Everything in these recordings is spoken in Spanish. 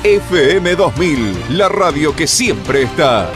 FM 2000, la radio que siempre está.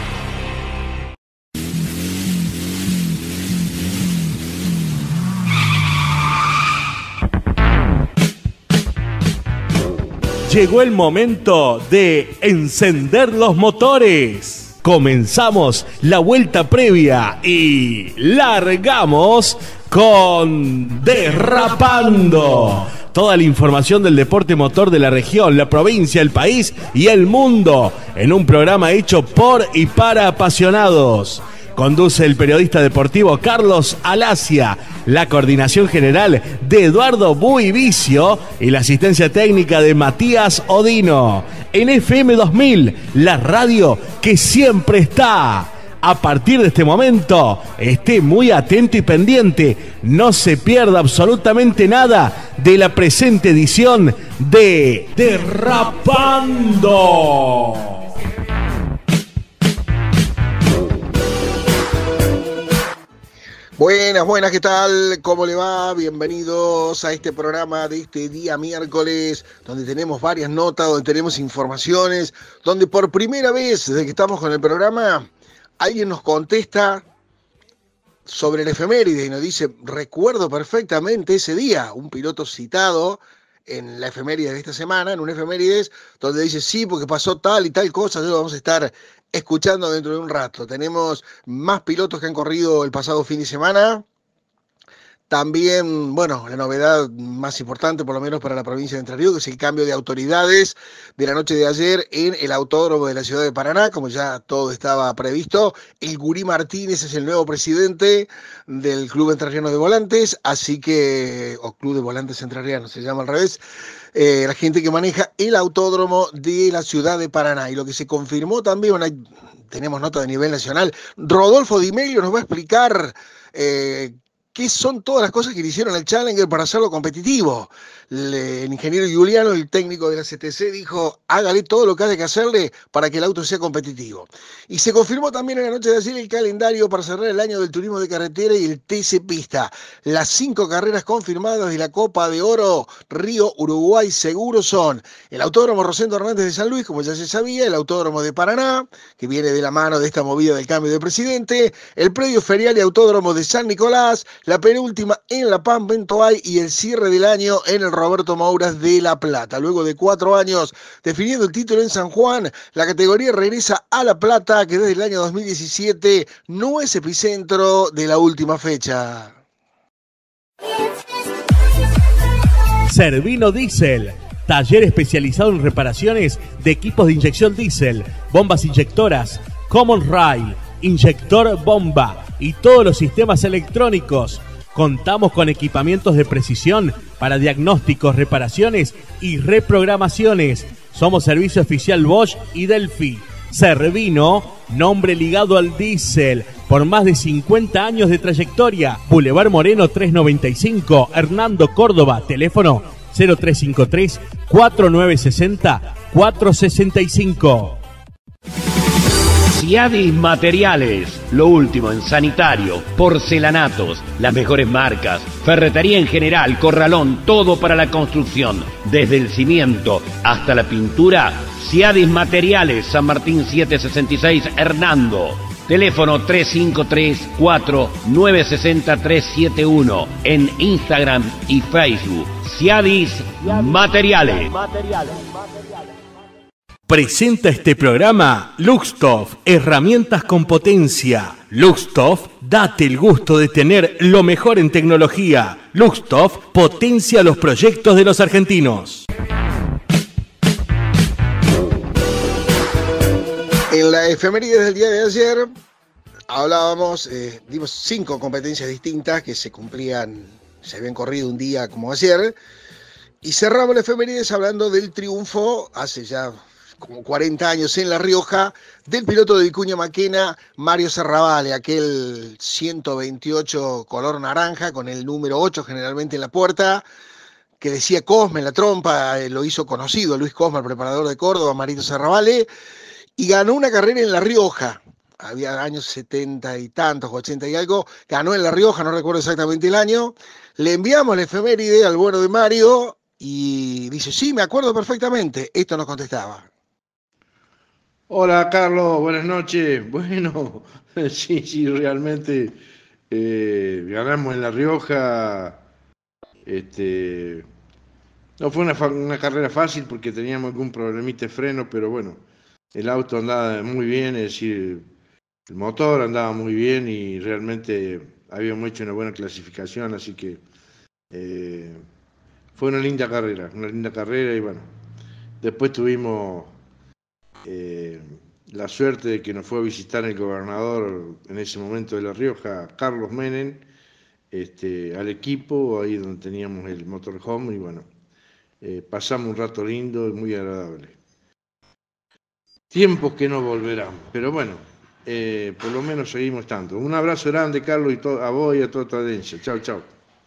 Llegó el momento de encender los motores. Comenzamos la vuelta previa y largamos con Derrapando. Toda la información del deporte motor de la región, la provincia, el país y el mundo en un programa hecho por y para apasionados. Conduce el periodista deportivo Carlos Alacia, la coordinación general de Eduardo Buivicio y la asistencia técnica de Matías Odino. En FM 2000, la radio que siempre está. A partir de este momento, esté muy atento y pendiente. No se pierda absolutamente nada de la presente edición de Derrapando. Buenas, ¿qué tal? ¿Cómo le va? Bienvenidos a este programa de este día miércoles, donde tenemos varias notas, donde tenemos informaciones, donde por primera vez desde que estamos con el programa, alguien nos contesta sobre el efeméride y nos dice, recuerdo perfectamente ese día, un piloto citado en la efeméride de esta semana, en un efemérides, donde dice, sí, porque pasó tal y tal cosa, lo vamos a estar escuchando dentro de un rato. Tenemos más pilotos que han corrido el pasado fin de semana. También, bueno, la novedad más importante, por lo menos para la provincia de Entre Ríos, que es el cambio de autoridades de la noche de ayer en el autódromo de la ciudad de Paraná, como ya todo estaba previsto. El Gurí Martínez es el nuevo presidente del Club Entrerriano de Volantes, así que, o Club de Volantes Entrerrianos, se llama al revés, la gente que maneja el autódromo de la ciudad de Paraná. Y lo que se confirmó también, tenemos nota de nivel nacional, Rodolfo Di Meglio nos va a explicar qué son todas las cosas que le hicieron al Challenger para hacerlo competitivo. El ingeniero Giuliano, el técnico de la CTC, dijo, hágale todo lo que haya que hacerle para que el auto sea competitivo. Y se confirmó también en la noche de ayer el calendario para cerrar el año del turismo de carretera y el TC Pista. Las 5 carreras confirmadas de la Copa de Oro Río Uruguay Seguro son el Autódromo Rosendo Hernández de San Luis, como ya se sabía, el Autódromo de Paraná, que viene de la mano de esta movida del cambio de presidente, el Predio Ferial y Autódromo de San Nicolás, la penúltima en La Pampa en Toay y el cierre del año en el Roberto Mouras de La Plata. Luego de 4 años definiendo el título en San Juan, la categoría regresa a La Plata, que desde el año 2017 no es epicentro de la última fecha. Servino Diesel, taller especializado en reparaciones de equipos de inyección diésel, bombas inyectoras, Common Rail, inyector bomba y todos los sistemas electrónicos. Contamos con equipamientos de precisión para diagnósticos, reparaciones y reprogramaciones. Somos servicio oficial Bosch y Delphi. Servino, nombre ligado al diésel, por más de 50 años de trayectoria. Boulevard Moreno 395, Hernando Córdoba, teléfono 0353 4960 465. Ciadis Materiales, lo último en sanitario, porcelanatos, las mejores marcas, ferretería en general, corralón, todo para la construcción, desde el cimiento hasta la pintura. Ciadis Materiales, San Martín 766, Hernando. Teléfono 353-4960-371 en Instagram y Facebook. Ciadis Materiales. Presenta este programa Luxtoff, herramientas con potencia. Luxtoff, date el gusto de tener lo mejor en tecnología. Luxtoff potencia los proyectos de los argentinos. En la efeméride del día de ayer hablábamos, dimos 5 competencias distintas que se cumplían, se habían corrido un día como ayer, y cerramos la efeméride hablando del triunfo hace ya como 40 años en La Rioja, del piloto de Vicuña Maquena, Mario Serravalle, aquel 128 color naranja, con el número 8 generalmente en la puerta, que decía Cosme en la trompa, lo hizo conocido Luis Cosme, el preparador de Córdoba, Marito Serravalle, y ganó una carrera en La Rioja. Había años 70 y tantos, 80 y algo, ganó en La Rioja, no recuerdo exactamente el año. Le enviamos la efeméride al bueno de Mario y dice, sí, me acuerdo perfectamente. Esto nos contestaba. Hola Carlos, buenas noches. Bueno, sí, realmente ganamos en La Rioja. Este, no fue una carrera fácil porque teníamos algún problemita de freno, pero bueno, el auto andaba muy bien, es decir, el motor andaba muy bien y realmente habíamos hecho una buena clasificación, así que eh, fue una linda carrera y bueno, después tuvimos eh, la suerte de que nos fue a visitar el gobernador en ese momento de La Rioja, Carlos Menem, al equipo, ahí donde teníamos el motorhome, y bueno, pasamos un rato lindo y muy agradable. Tiempos que no volverán, pero bueno, por lo menos seguimos estando. Un abrazo grande, Carlos, y a vos y a toda tu audiencia. Chao, chao.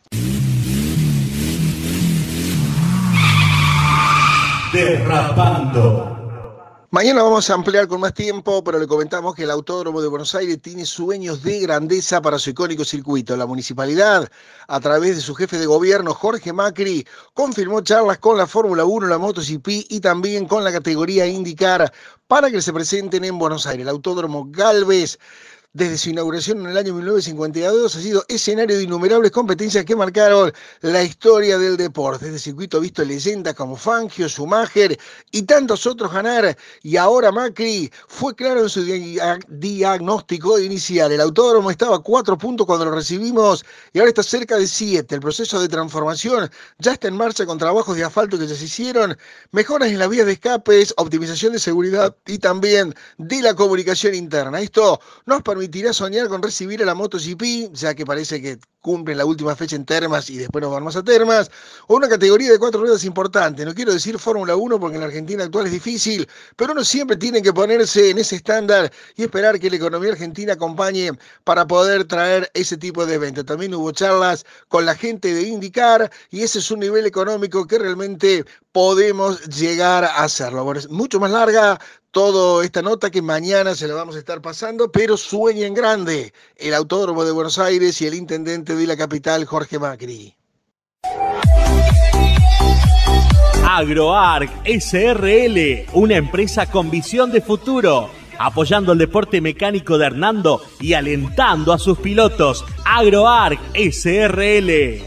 Derrapando. Mañana vamos a ampliar con más tiempo, pero le comentamos que el Autódromo de Buenos Aires tiene sueños de grandeza para su icónico circuito. La municipalidad, a través de su jefe de gobierno, Jorge Macri, confirmó charlas con la Fórmula 1, la MotoGP y también con la categoría IndyCar para que se presenten en Buenos Aires. El Autódromo Galvez, desde su inauguración en el año 1952, ha sido escenario de innumerables competencias que marcaron la historia del deporte. Este circuito ha visto leyendas como Fangio, Schumacher y tantos otros ganar, y ahora Macri fue claro en su diagnóstico inicial. El autódromo estaba a 4 puntos cuando lo recibimos y ahora está cerca de 7. El proceso de transformación ya está en marcha con trabajos de asfalto que ya se hicieron, mejoras en las vías de escapes, optimización de seguridad y también de la comunicación interna. Esto nos permitirá soñar con recibir a la MotoGP, ya que parece que cumplen la última fecha en Termas y después nos van más a Termas, o una categoría de 4 ruedas importante. No quiero decir Fórmula 1 porque en la Argentina actual es difícil, pero uno siempre tiene que ponerse en ese estándar y esperar que la economía argentina acompañe para poder traer ese tipo de eventos. También hubo charlas con la gente de IndyCar y ese es un nivel económico que realmente podemos llegar a hacerlo. Bueno, es mucho más larga toda esta nota que mañana se la vamos a estar pasando, pero sueña en grande el Autódromo de Buenos Aires y el intendente de la capital, Jorge Macri. AgroArc SRL, una empresa con visión de futuro, apoyando el deporte mecánico de Hernando y alentando a sus pilotos. AgroArc SRL.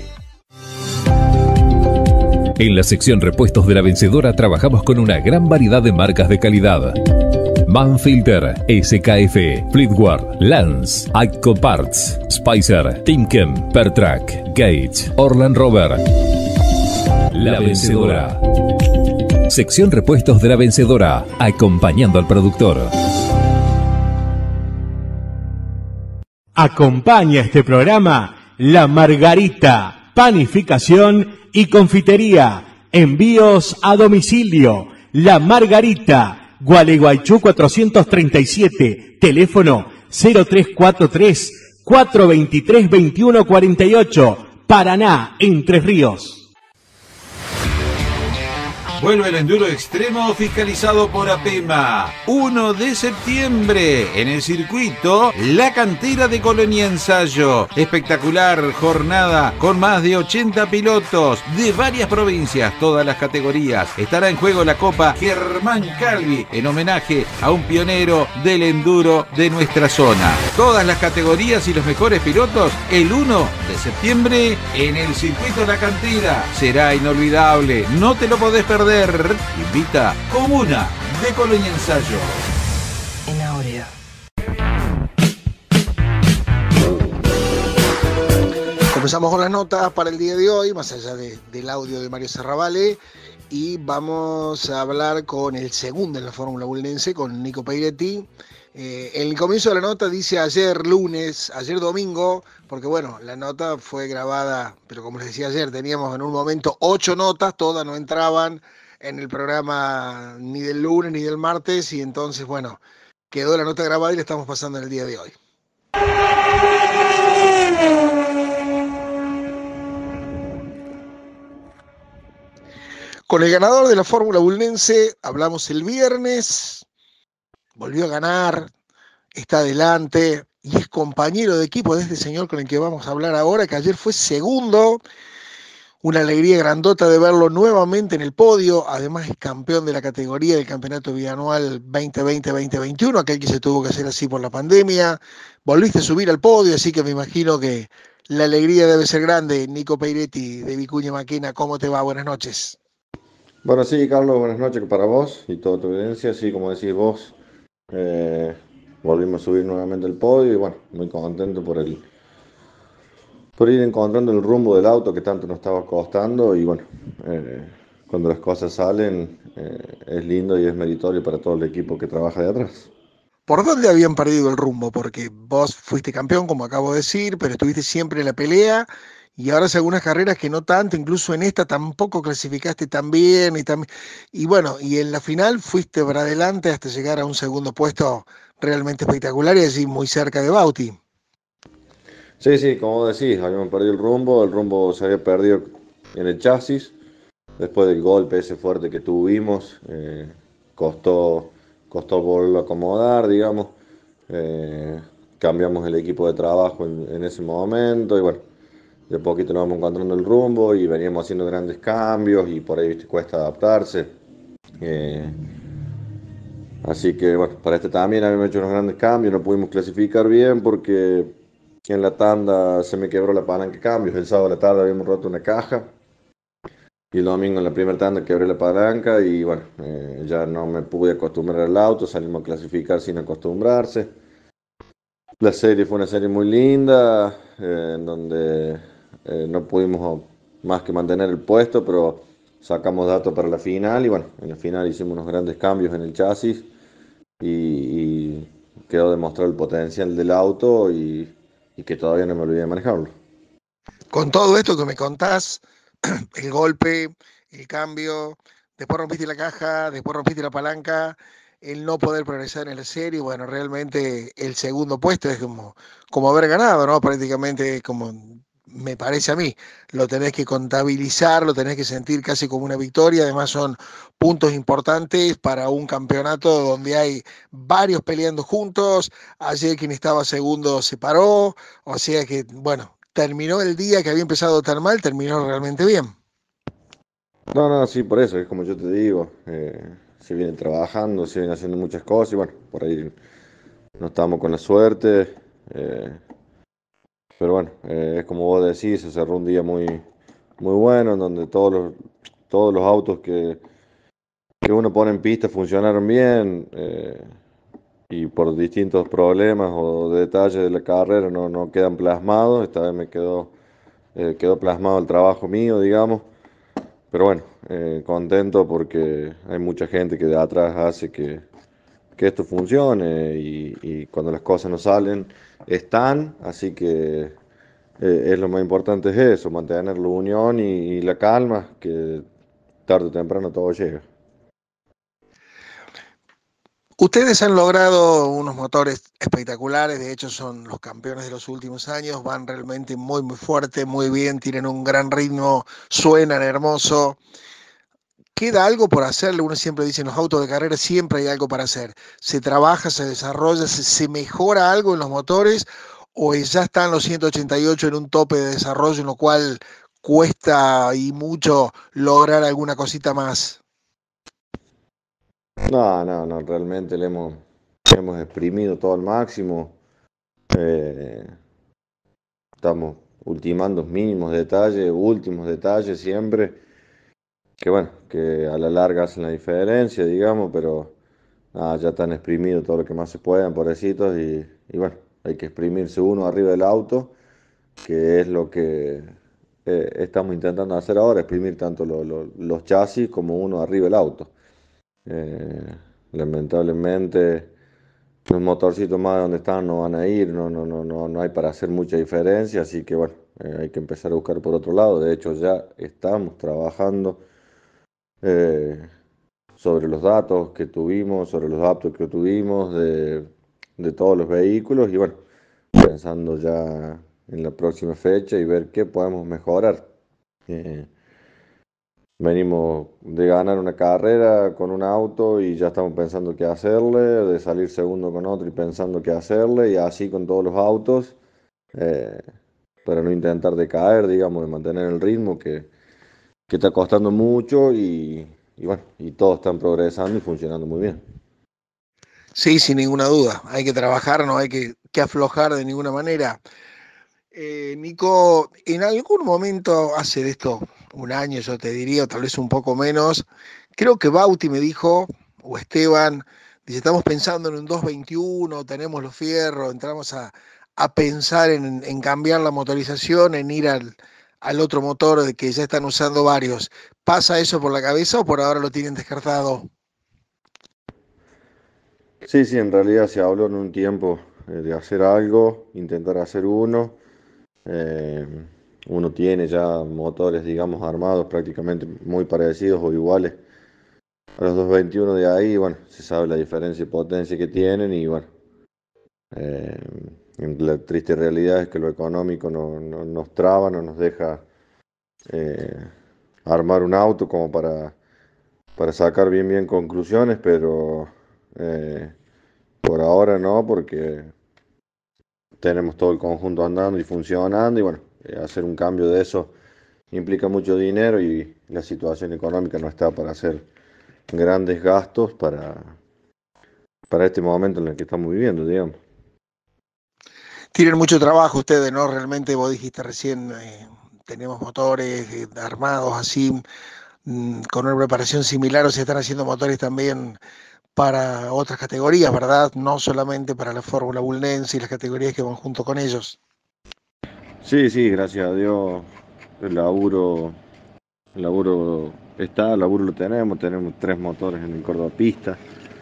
En la sección repuestos de La Vencedora trabajamos con una gran variedad de marcas de calidad. Manfilter, SKF, Fleetwood, Lance, Aitco Parts, Spicer, Timken, Pertrac, Gage, Orland Rover. La Vencedora. Sección repuestos de La Vencedora, acompañando al productor. Acompaña este programa La Margarita, panificación y confitería. Envíos a domicilio. La Margarita, Gualeguaychú 437, teléfono 0343 423 2148, Paraná, Entre Ríos. Vuelve el enduro extremo fiscalizado por APEMA. 1 de septiembre en el circuito La Cantera de Colonia Ensayo. Espectacular jornada con más de 80 pilotos de varias provincias, todas las categorías. Estará en juego la Copa Germán Calvi en homenaje a un pionero del enduro de nuestra zona. Todas las categorías y los mejores pilotos el 1 de septiembre en el circuito La Cantera. Será inolvidable, no te lo podés perder. Invita Comuna de Colonia Ensayo. En Aurea. Comenzamos con las notas para el día de hoy, más allá del audio de Mario Serravalle, y vamos a hablar con el segundo en la Fórmula Bulnense, con Nico Peiretti. El comienzo de la nota dice ayer domingo, porque bueno, la nota fue grabada, pero como les decía ayer, teníamos en un momento 8 notas, todas no entraban en el programa ni del lunes ni del martes, y entonces bueno, quedó la nota grabada y la estamos pasando en el día de hoy. Con el ganador de la Fórmula Bulnense hablamos el viernes, volvió a ganar, está adelante y es compañero de equipo de este señor con el que vamos a hablar ahora, que ayer fue segundo. una alegría grandota de verlo nuevamente en el podio. Además es campeón de la categoría del Campeonato Bianual 2020-2021, aquel que se tuvo que hacer así por la pandemia. Volviste a subir al podio, así que me imagino que la alegría debe ser grande. Nico Peiretti de Vicuña Maquena, ¿cómo te va? Buenas noches. Bueno, sí, Carlos, buenas noches para vos y toda tu audiencia. Sí, como decís vos, eh, volvimos a subir nuevamente el podio y bueno, muy contento por ir encontrando el rumbo del auto que tanto nos estaba costando y bueno, cuando las cosas salen es lindo y es meritorio para todo el equipo que trabaja de atrás. ¿Por dónde habían perdido el rumbo? Porque vos fuiste campeón, como acabo de decir, pero estuviste siempre en la pelea y ahora hace algunas carreras que no tanto, incluso en esta tampoco clasificaste tan bien y bueno, y en la final fuiste para adelante hasta llegar a un segundo puesto realmente espectacular y allí muy cerca de Bauti. Sí, sí, como decís, habíamos perdido el rumbo se había perdido en el chasis, después del golpe ese fuerte que tuvimos, costó, costó volverlo a acomodar, digamos. Eh, Cambiamos el equipo de trabajo en ese momento y bueno, de poquito nos vamos encontrando el rumbo y veníamos haciendo grandes cambios y por ahí viste, cuesta adaptarse. Eh, Así que bueno, para este también habíamos hecho unos grandes cambios, no pudimos clasificar bien porque en la tanda se me quebró la palanca de cambios. El sábado a la tarde habíamos roto una caja y el domingo en la primera tanda quebré la palanca y bueno, ya no me pude acostumbrar al auto, salimos a clasificar sin acostumbrarse. La serie fue una serie muy linda, en donde no pudimos más que mantener el puesto, pero sacamos datos para la final y bueno, en la final hicimos unos grandes cambios en el chasis y quedó demostrado el potencial del auto y que todavía no me olvidé de manejarlo. Con todo esto que me contás, el golpe, el cambio, después rompiste la caja, después rompiste la palanca, el no poder progresar en la serie, bueno, realmente el segundo puesto es como haber ganado, ¿no? Prácticamente como me parece a mí, lo tenés que contabilizar, lo tenés que sentir casi como una victoria, además son puntos importantes para un campeonato donde hay varios peleando juntos, ayer quien estaba segundo se paró, o sea que, bueno, terminó el día que había empezado tan mal, terminó realmente bien. No, no, sí, por eso, es como yo te digo, se viene trabajando, se viene haciendo muchas cosas y bueno, por ahí no estamos con la suerte, eh, pero bueno, es como vos decís, se cerró un día muy, muy bueno en donde todos los autos que uno pone en pista funcionaron bien. Y por distintos problemas o detalles de la carrera no quedan plasmados. Esta vez quedó plasmado el trabajo mío, digamos. Pero bueno, contento porque hay mucha gente que de atrás hace que esto funcione y cuando las cosas no salen, están. Así que es lo más importante es eso, mantener la unión y la calma, que tarde o temprano todo llega. Ustedes han logrado unos motores espectaculares, de hecho son los campeones de los últimos años, van realmente muy muy fuerte, muy bien, tienen un gran ritmo, suenan hermoso. ¿Queda algo por hacerle? Uno siempre dice en los autos de carrera siempre hay algo para hacer. ¿Se trabaja, se desarrolla, se mejora algo en los motores o ya están los 188 en un tope de desarrollo en lo cual cuesta y mucho lograr alguna cosita más? No, no, no, realmente hemos exprimido todo al máximo. Eh, Estamos ultimando mínimos detalles, últimos detalles siempre, que bueno, que a la larga hacen la diferencia, digamos, pero nada, ya están exprimidos todo lo que más se puedan, pobrecitos, y bueno, hay que exprimirse uno arriba del auto, que es lo que estamos intentando hacer ahora, exprimir tanto los chasis como uno arriba del auto. Eh, Lamentablemente los motorcitos más de donde están no van a ir, no hay para hacer mucha diferencia, así que bueno, hay que empezar a buscar por otro lado. De hecho, ya estamos trabajando eh, sobre los datos que tuvimos, sobre los datos que tuvimos de todos los vehículos y bueno, pensando ya en la próxima fecha y ver qué podemos mejorar. Eh, Venimos de ganar una carrera con un auto y ya estamos pensando qué hacerle, de salir segundo con otro y pensando qué hacerle, y así con todos los autos, eh, para no intentar decaer, digamos, de mantener el ritmo, que está costando mucho y bueno, y todos están progresando y funcionando muy bien. Sí, sin ninguna duda. Hay que trabajar, no hay que aflojar de ninguna manera. Nico, en algún momento, hace de esto un año, yo te diría, o tal vez un poco menos, creo que Bauti me dijo, o Esteban, dice, estamos pensando en un 221, tenemos los fierros, entramos a pensar en cambiar la motorización, en ir al otro motor de que ya están usando varios. ¿Pasa eso por la cabeza o por ahora lo tienen descartado? Sí, en realidad se habló en un tiempo de hacer algo, intentar hacer uno. Eh, Uno tiene ya motores, digamos, armados prácticamente muy parecidos o iguales a los 221 de ahí. Bueno, se sabe la diferencia de potencia que tienen y bueno, eh, la triste realidad es que lo económico no nos traba, no nos deja eh, armar un auto como para sacar bien conclusiones, pero por ahora no, porque tenemos todo el conjunto andando y funcionando y bueno, hacer un cambio de eso implica mucho dinero y la situación económica no está para hacer grandes gastos para este momento en el que estamos viviendo, digamos. Tienen mucho trabajo ustedes, ¿no? Realmente vos dijiste recién, tenemos motores armados así, con una preparación similar, o se están haciendo motores también para otras categorías, ¿verdad? No solamente para la Fórmula Bulnense y las categorías que van junto con ellos. Sí, gracias a Dios el laburo está, el laburo lo tenemos 3 motores en el Córdoba Pista.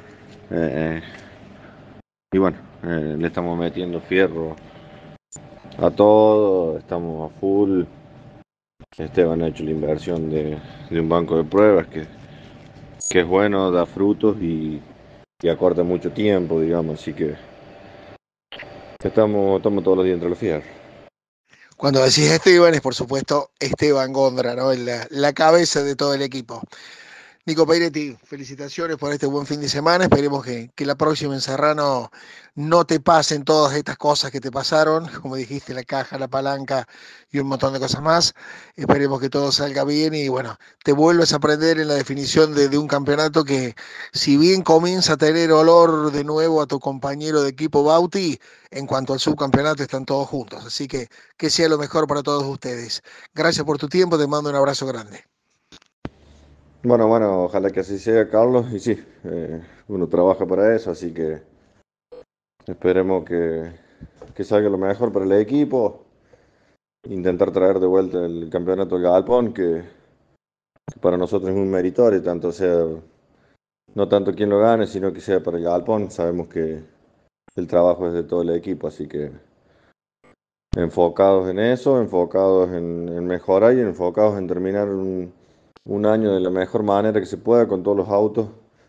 Y bueno, le estamos metiendo fierro a todo, estamos a full. Esteban ha hecho la inversión de un banco de pruebas que es bueno, da frutos y acorta mucho tiempo, digamos, así que estamos todos los días entre los fierros. Cuando decís Esteban es por supuesto Esteban Gondra, ¿no? La cabeza de todo el equipo. Nico Pairetti, felicitaciones por este buen fin de semana. Esperemos que la próxima en Serrano no te pasen todas estas cosas que te pasaron, como dijiste, la caja, la palanca y un montón de cosas más. Esperemos que todo salga bien y bueno, te vuelves a aprender en la definición de un campeonato que, si bien comienza a tener olor de nuevo a tu compañero de equipo Bauti, en cuanto al subcampeonato están todos juntos. Así que sea lo mejor para todos ustedes. Gracias por tu tiempo, te mando un abrazo grande. Bueno, ojalá que así sea, Carlos, y sí, uno trabaja para eso, así que esperemos que salga lo mejor para el equipo, intentar traer de vuelta el campeonato del Galpón, que para nosotros es muy meritorio, tanto sea, no tanto quien lo gane, sino que sea para el Galpón. Sabemos que el trabajo es de todo el equipo, así que enfocados en eso, enfocados en mejorar y enfocados en terminar un año de la mejor manera que se pueda con todos los autos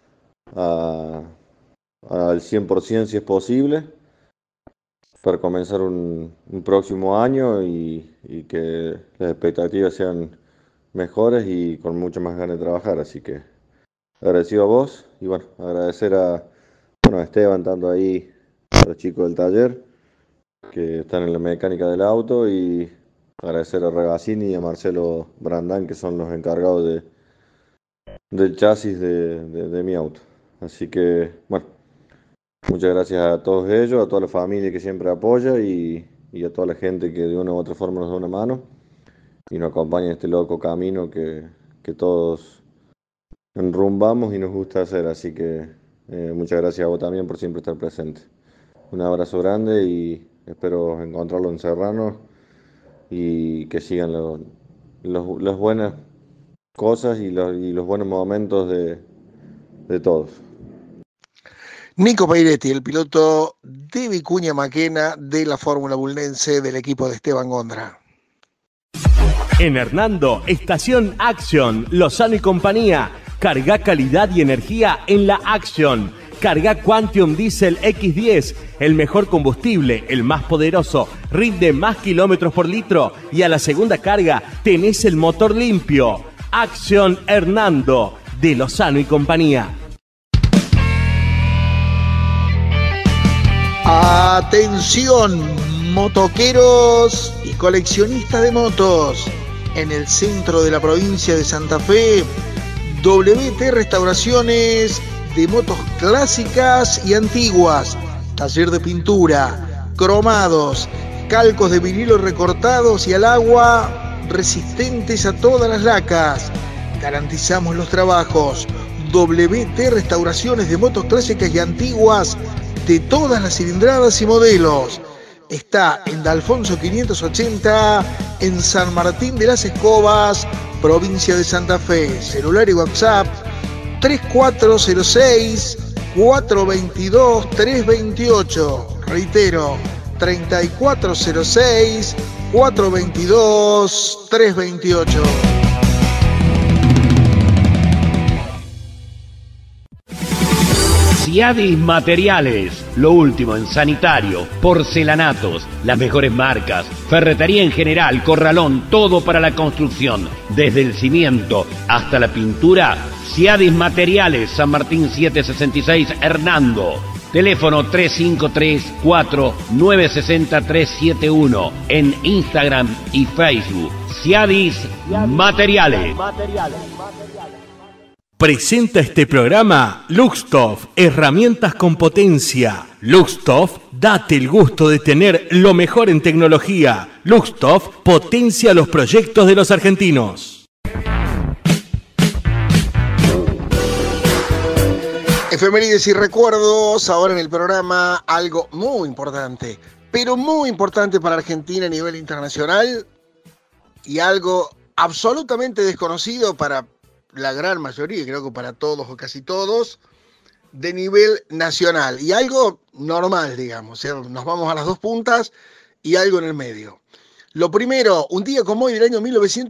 al 100% si es posible, para comenzar un próximo año y que las expectativas sean mejores y con mucho más ganas de trabajar. Así que agradecido a vos y bueno, agradecer a Esteban, tanto ahí, a los chicos del taller que están en la mecánica del auto, y agradecer a Ragazzini y a Marcelo Brandán, que son los encargados del chasis de mi auto. Así que, bueno, muchas gracias a todos ellos, a toda la familia que siempre apoya y a toda la gente que de una u otra forma nos da una mano y nos acompaña en este loco camino que todos enrumbamos y nos gusta hacer. Así que muchas gracias a vos también por siempre estar presente. Un abrazo grande y espero encontrarlo en Serrano y que sigan las buenas cosas y los buenos momentos de todos. Nico Pairetti, el piloto de Vicuña Maquena de la Fórmula Bulnense del equipo de Esteban Gondra. En Hernando, Estación Action, Lozano y compañía. Carga calidad y energía en la Action. Carga Quantium Diesel X10, el mejor combustible, el más poderoso, rinde más kilómetros por litro y a la segunda carga tenés el motor limpio. Action Hernando, de Lozano y compañía. Atención, motoqueros y coleccionistas de motos. en el centro de la provincia de Santa Fe. WT Restauraciones de motos clásicas y antiguas, taller de pintura, cromados, calcos de vinilo recortados y al agua, resistentes a todas las lacas. Garantizamos los trabajos. WT Restauraciones de motos clásicas y antiguas de todas las cilindradas y modelos. Está en D'Alfonso 580, en San Martín de las Escobas, provincia de Santa Fe. Celular y WhatsApp 3406-422-328. Reitero, 3406-422-328. Ciadis Materiales, lo último en sanitario, porcelanatos, las mejores marcas, ferretería en general, corralón, todo para la construcción, desde el cimiento hasta la pintura. Ciadis Materiales, San Martín 766, Hernando. Teléfono 353-4960-371 en Instagram y Facebook. Ciadis Materiales. Presenta este programa Luxtoff, herramientas con potencia. Luxtoff, date el gusto de tener lo mejor en tecnología. Luxtoff potencia los proyectos de los argentinos. Efemérides y recuerdos, ahora en el programa algo muy importante, pero muy importante para Argentina a nivel internacional y algo absolutamente desconocido para la gran mayoría, creo que para todos o casi todos, de nivel nacional. Y algo normal, digamos, o sea, nos vamos a las dos puntas y algo en el medio. Lo primero, un día como hoy del año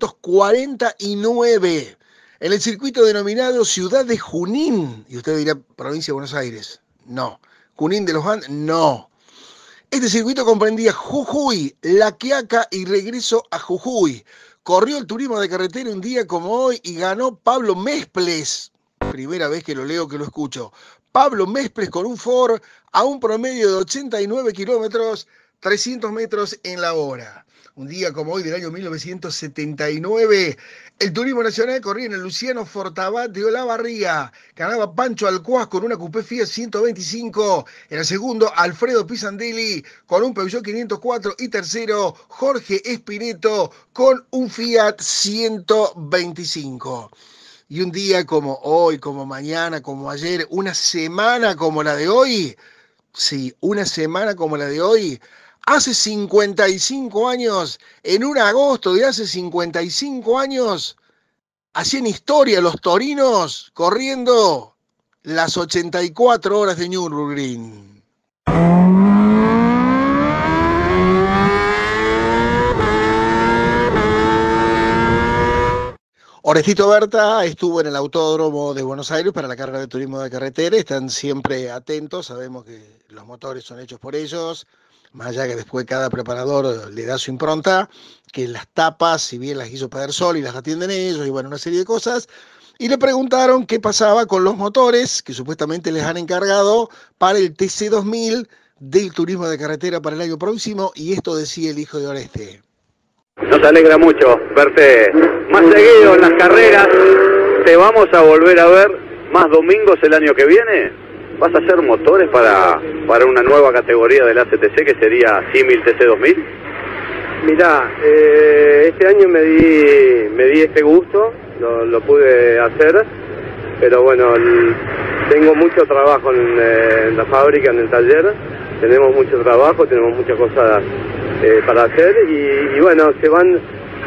1949, en el circuito denominado Ciudad de Junín, y usted dirá, provincia de Buenos Aires, no. Junín de los Andes, no. Este circuito comprendía Jujuy, La Quiaca y regreso a Jujuy. Corrió el turismo de carretera un día como hoy y ganó Pablo Mesples. Primera vez que lo leo, que lo escucho. Pablo Mesples con un Ford a un promedio de 89 kilómetros, 300 metros en la hora. Un día como hoy del año 1979, el turismo nacional corría en el Luciano Fortabat de Olavarría. Ganaba Pancho Alcuaz con una Coupé Fiat 125. En el segundo, Alfredo Pisandelli con un Peugeot 504. Y tercero, Jorge Espineto con un Fiat 125. Y un día como hoy, como mañana, como ayer, una semana como la de hoy, sí, una semana como la de hoy, hace 55 años, en un agosto de hace 55 años, hacían historia los torinos corriendo las 84 horas de Nürburgring. Orestito Berta estuvo en el Autódromo de Buenos Aires para la carrera de turismo de carretera. Están siempre atentos, sabemos que los motores son hechos por ellos, más allá que después cada preparador le da su impronta, que las tapas, si bien las hizo Pedersol y las atienden ellos, y bueno, una serie de cosas. Y le preguntaron qué pasaba con los motores que supuestamente les han encargado para el TC2000 del turismo de carretera para el año próximo, y esto decía el hijo de Oreste. Nos alegra mucho verte más seguido en las carreras. Te vamos a volver a ver más domingos el año que viene. ¿Vas a hacer motores para una nueva categoría del ACTC que sería símil TC2000? Mirá, este año me di este gusto, lo pude hacer, pero bueno, tengo mucho trabajo en la fábrica, en el taller. Tenemos mucho trabajo, tenemos muchas cosas para hacer y bueno, se van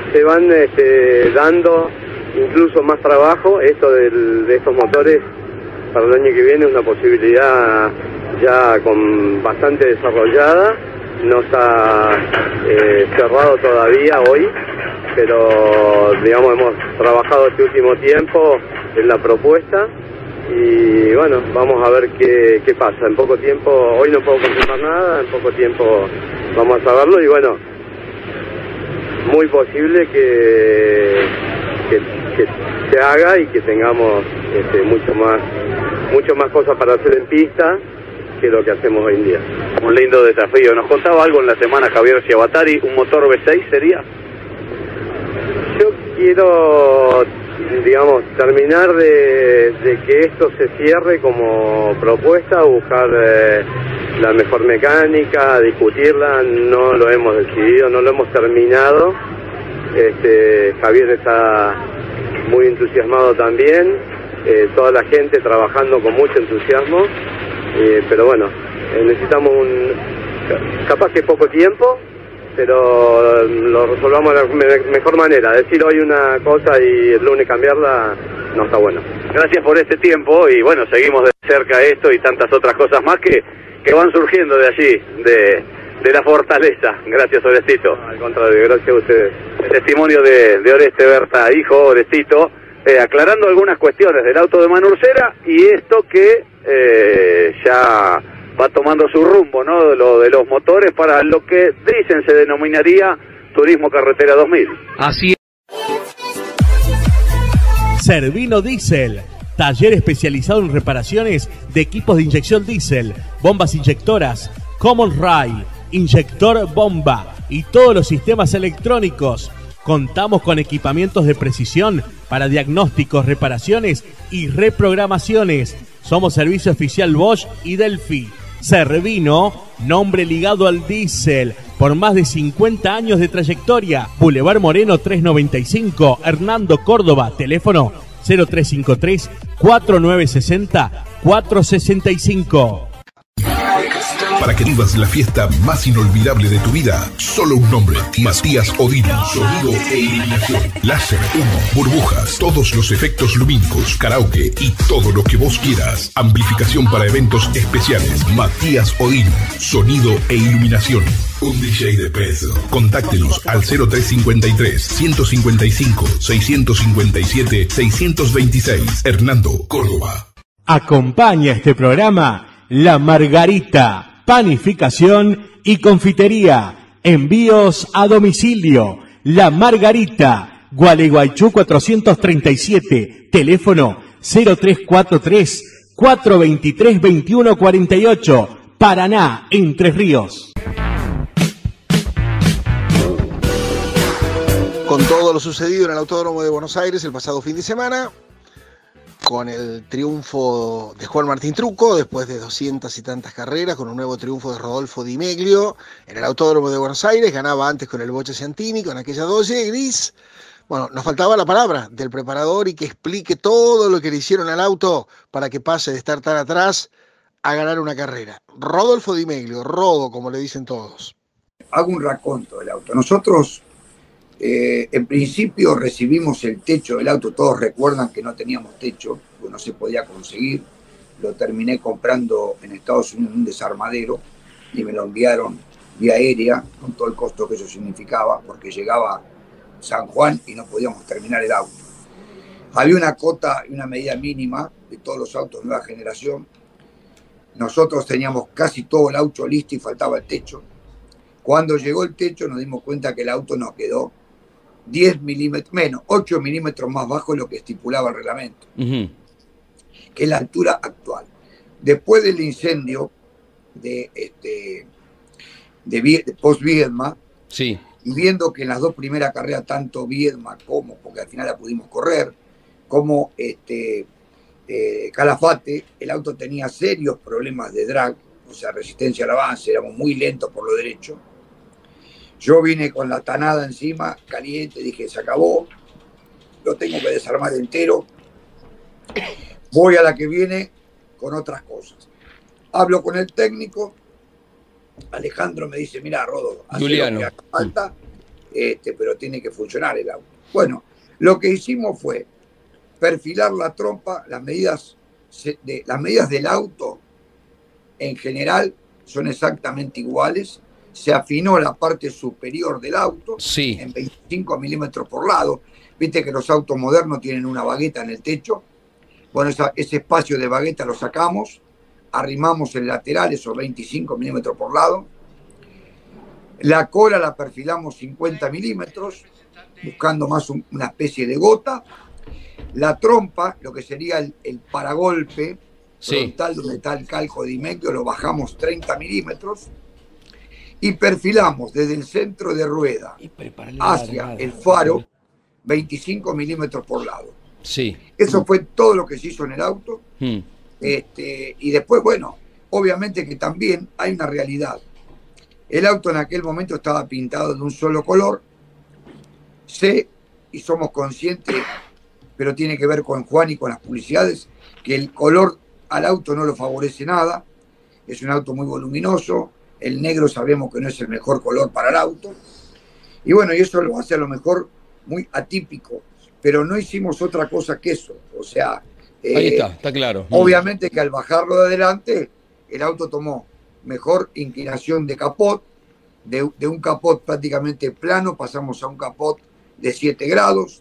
dando incluso más trabajo. Esto de estos motores para el año que viene es una posibilidad ya bastante desarrollada. No está cerrado todavía hoy, pero digamos hemos trabajado este último tiempo en la propuesta y bueno, vamos a ver qué pasa. En poco tiempo, hoy no puedo confirmar nada, en poco tiempo vamos a saberlo y bueno, muy posible que se haga y que tengamos mucho más cosas para hacer en pista que lo que hacemos hoy en día. Un lindo desafío. Nos contaba algo en la semana Javier Ciabatari, ¿un motor V6 sería? Yo quiero, digamos, terminar de que esto se cierre como propuesta, buscar la mejor mecánica, discutirla. No lo hemos decidido, no lo hemos terminado. Javier está muy entusiasmado también, toda la gente trabajando con mucho entusiasmo, pero bueno, necesitamos capaz que poco tiempo, pero lo resolvamos de la mejor manera. Decir hoy una cosa y el lunes cambiarla no está bueno. Gracias por este tiempo y bueno, seguimos de cerca esto y tantas otras cosas más que van surgiendo de allí, de la fortaleza. Gracias, Orestito. Al contrario, gracias a ustedes. El testimonio de Oreste Berta, hijo, Orestito, aclarando algunas cuestiones del auto de Manurcera y esto que ya va tomando su rumbo, ¿no? Lo de los motores para lo que dicen se denominaría Turismo Carretera 2000. Así es. Servino Diesel, taller especializado en reparaciones de equipos de inyección diésel, bombas inyectoras, Common Rail, inyector bomba y todos los sistemas electrónicos. Contamos con equipamientos de precisión para diagnósticos, reparaciones y reprogramaciones. Somos servicio oficial Bosch y Delphi. Servino, nombre ligado al diésel, por más de 50 años de trayectoria. Boulevard Moreno 395, Hernando Córdoba, teléfono 0353 4960 465. Para que vivas la fiesta más inolvidable de tu vida, solo un nombre: Matías Odino. Sonido e iluminación, láser, humo, burbujas, todos los efectos lumínicos, karaoke y todo lo que vos quieras. Amplificación para eventos especiales. Matías Odino. Sonido e iluminación. Un DJ de peso. Contáctenos al 0353 155 657 626. Hernando, Córdoba. Acompaña este programa La Margarita, panificación y confitería. Envíos a domicilio. La Margarita, Gualeguaychú 437, teléfono 0343 423 2148, Paraná, Entre Ríos. Con todo lo sucedido en el Autódromo de Buenos Aires el pasado fin de semana, con el triunfo de Juan Martín Trucco, después de 200 y tantas carreras, con un nuevo triunfo de Rodolfo Di Meglio en el Autódromo de Buenos Aires, ganaba antes con el Boche Ciantini, con aquella Dodge gris. Bueno, nos faltaba la palabra del preparador y que explique todo lo que le hicieron al auto para que pase de estar tan atrás a ganar una carrera. Rodolfo Di Meglio, Rodo, como le dicen todos. Hago un raconto del auto. Nosotros en principio recibimos el techo del auto, todos recuerdan que no teníamos techo, porque no se podía conseguir, lo terminé comprando en Estados Unidos en un desarmadero y me lo enviaron vía aérea, con todo el costo que eso significaba, porque llegaba San Juan y no podíamos terminar el auto. Había una cota y una medida mínima de todos los autos de nueva generación. Nosotros teníamos casi todo el auto listo y faltaba el techo. Cuando llegó el techo nos dimos cuenta que el auto nos quedó 10 milímetros, menos, 8 milímetros más bajo de lo que estipulaba el reglamento, que es la altura actual. Después del incendio de post-Viedma, sí, y viendo que en las dos primeras carreras, tanto Viedma como, porque al final la pudimos correr, como Calafate, el auto tenía serios problemas de drag, o sea, resistencia al avance, éramos muy lentos por lo derecho. Yo vine con la tanada encima, caliente, dije, se acabó, lo tengo que desarmar entero, voy a la que viene con otras cosas. Hablo con el técnico, Alejandro me dice, mira, Rodo, hace lo que haga falta, pero tiene que funcionar el auto. Bueno, lo que hicimos fue perfilar la trompa, las medidas del auto en general son exactamente iguales. Se afinó la parte superior del auto, sí, en 25 milímetros por lado. Viste que los autos modernos tienen una bagueta en el techo. Bueno, ese espacio de bagueta lo sacamos, arrimamos el lateral, esos 25 milímetros por lado. La cola la perfilamos 50 milímetros, buscando más una especie de gota. La trompa, lo que sería el paragolpe frontal, donde está el calco de Di Meglio, lo bajamos 30 milímetros. Y perfilamos desde el centro de rueda hacia el faro 25 milímetros por lado. Sí. Eso fue todo lo que se hizo en el auto. Y después, bueno, obviamente que también hay una realidad. El auto en aquel momento estaba pintado de un solo color. Sé y somos conscientes, pero tiene que ver con Juan y con las publicidades, que el color al auto no lo favorece nada. Es un auto muy voluminoso. El negro sabemos que no es el mejor color para el auto. Y bueno, y eso lo hace a lo mejor muy atípico. Pero no hicimos otra cosa que eso. O sea, ahí está claro. Obviamente que al bajarlo de adelante, el auto tomó mejor inclinación de capot. De un capot prácticamente plano pasamos a un capot de 7 grados.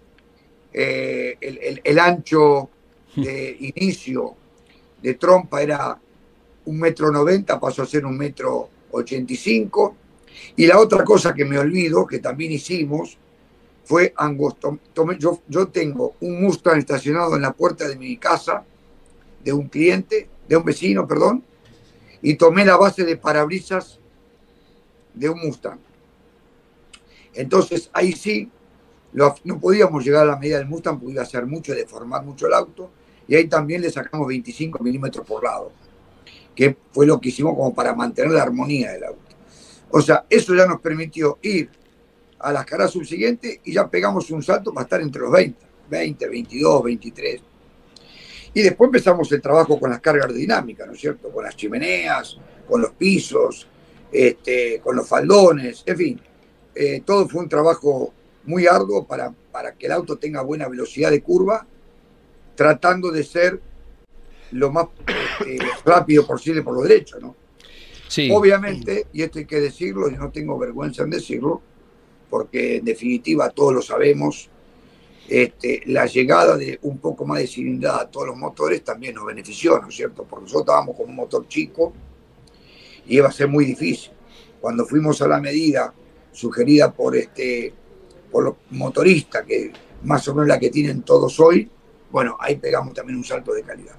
El ancho de inicio de trompa era 1,90 m, pasó a ser 1,85 m. Y la otra cosa que me olvido, que también hicimos, fue angosto. Yo tengo un Mustang estacionado en la puerta de mi casa, de un cliente, de un vecino, perdón, y tomé la base de parabrisas de un Mustang. Entonces ahí sí, no podíamos llegar a la medida del Mustang porque iba a ser mucho, deformar mucho el auto, y ahí también le sacamos 25 milímetros por lado, que fue lo que hicimos como para mantener la armonía del auto. O sea, eso ya nos permitió ir a las caras subsiguientes y ya pegamos un salto para estar entre los 20, 22, 23. Y después empezamos el trabajo con las cargas dinámicas, ¿no es cierto? Con las chimeneas, con los pisos, con los faldones, en fin. Todo fue un trabajo muy arduo para que el auto tenga buena velocidad de curva, tratando de ser lo más rápido posible por lo derecho, ¿no? Sí. Obviamente, y esto hay que decirlo, y no tengo vergüenza en decirlo, porque en definitiva todos lo sabemos, la llegada de un poco más de cilindrada a todos los motores también nos benefició, ¿no es cierto? Porque nosotros estábamos con un motor chico y iba a ser muy difícil. Cuando fuimos a la medida sugerida por los motoristas, que más o menos la que tienen todos hoy, bueno, ahí pegamos también un salto de calidad.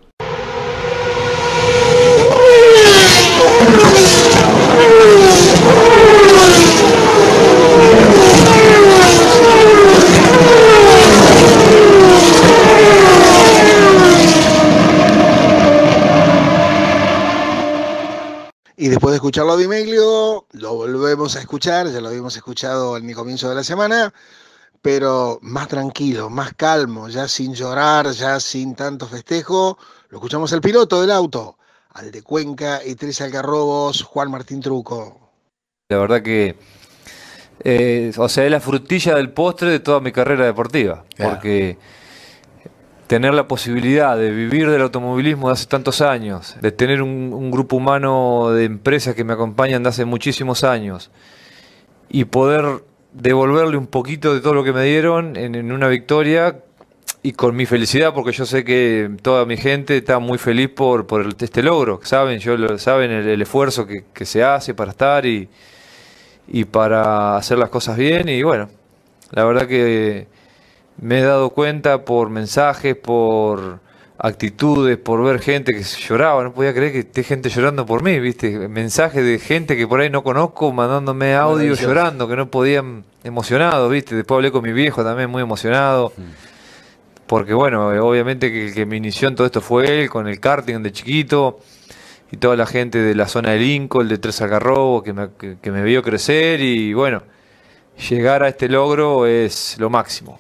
Y después de escucharlo a Di Meglio, lo volvemos a escuchar, ya lo habíamos escuchado en el comienzo de la semana, pero más tranquilo, más calmo, ya sin llorar, ya sin tanto festejo. Lo escuchamos al piloto del auto, al de Cuenca y 3 Algarrobos, Juan Martín Truco. La verdad que, o sea, es la frutilla del postre de toda mi carrera deportiva, porque tener la posibilidad de vivir del automovilismo de hace tantos años, de tener un grupo humano de empresas que me acompañan de hace muchísimos años y poder devolverle un poquito de todo lo que me dieron en una victoria y con mi felicidad, porque yo sé que toda mi gente está muy feliz por este logro, saben el esfuerzo que se hace para estar y para hacer las cosas bien. Y bueno, la verdad que me he dado cuenta por mensajes, por actitudes, por ver gente que lloraba. No podía creer que esté gente llorando por mí, ¿viste? Mensajes de gente que por ahí no conozco, mandándome audio llorando, que no podían, emocionados, ¿viste? Después hablé con mi viejo también, muy emocionado. Porque bueno, obviamente que me inició en todo esto fue él, con el karting de chiquito. Y toda la gente de la zona de Lincoln, de 3 Algarrobos, que me vio crecer. Y bueno, llegar a este logro es lo máximo.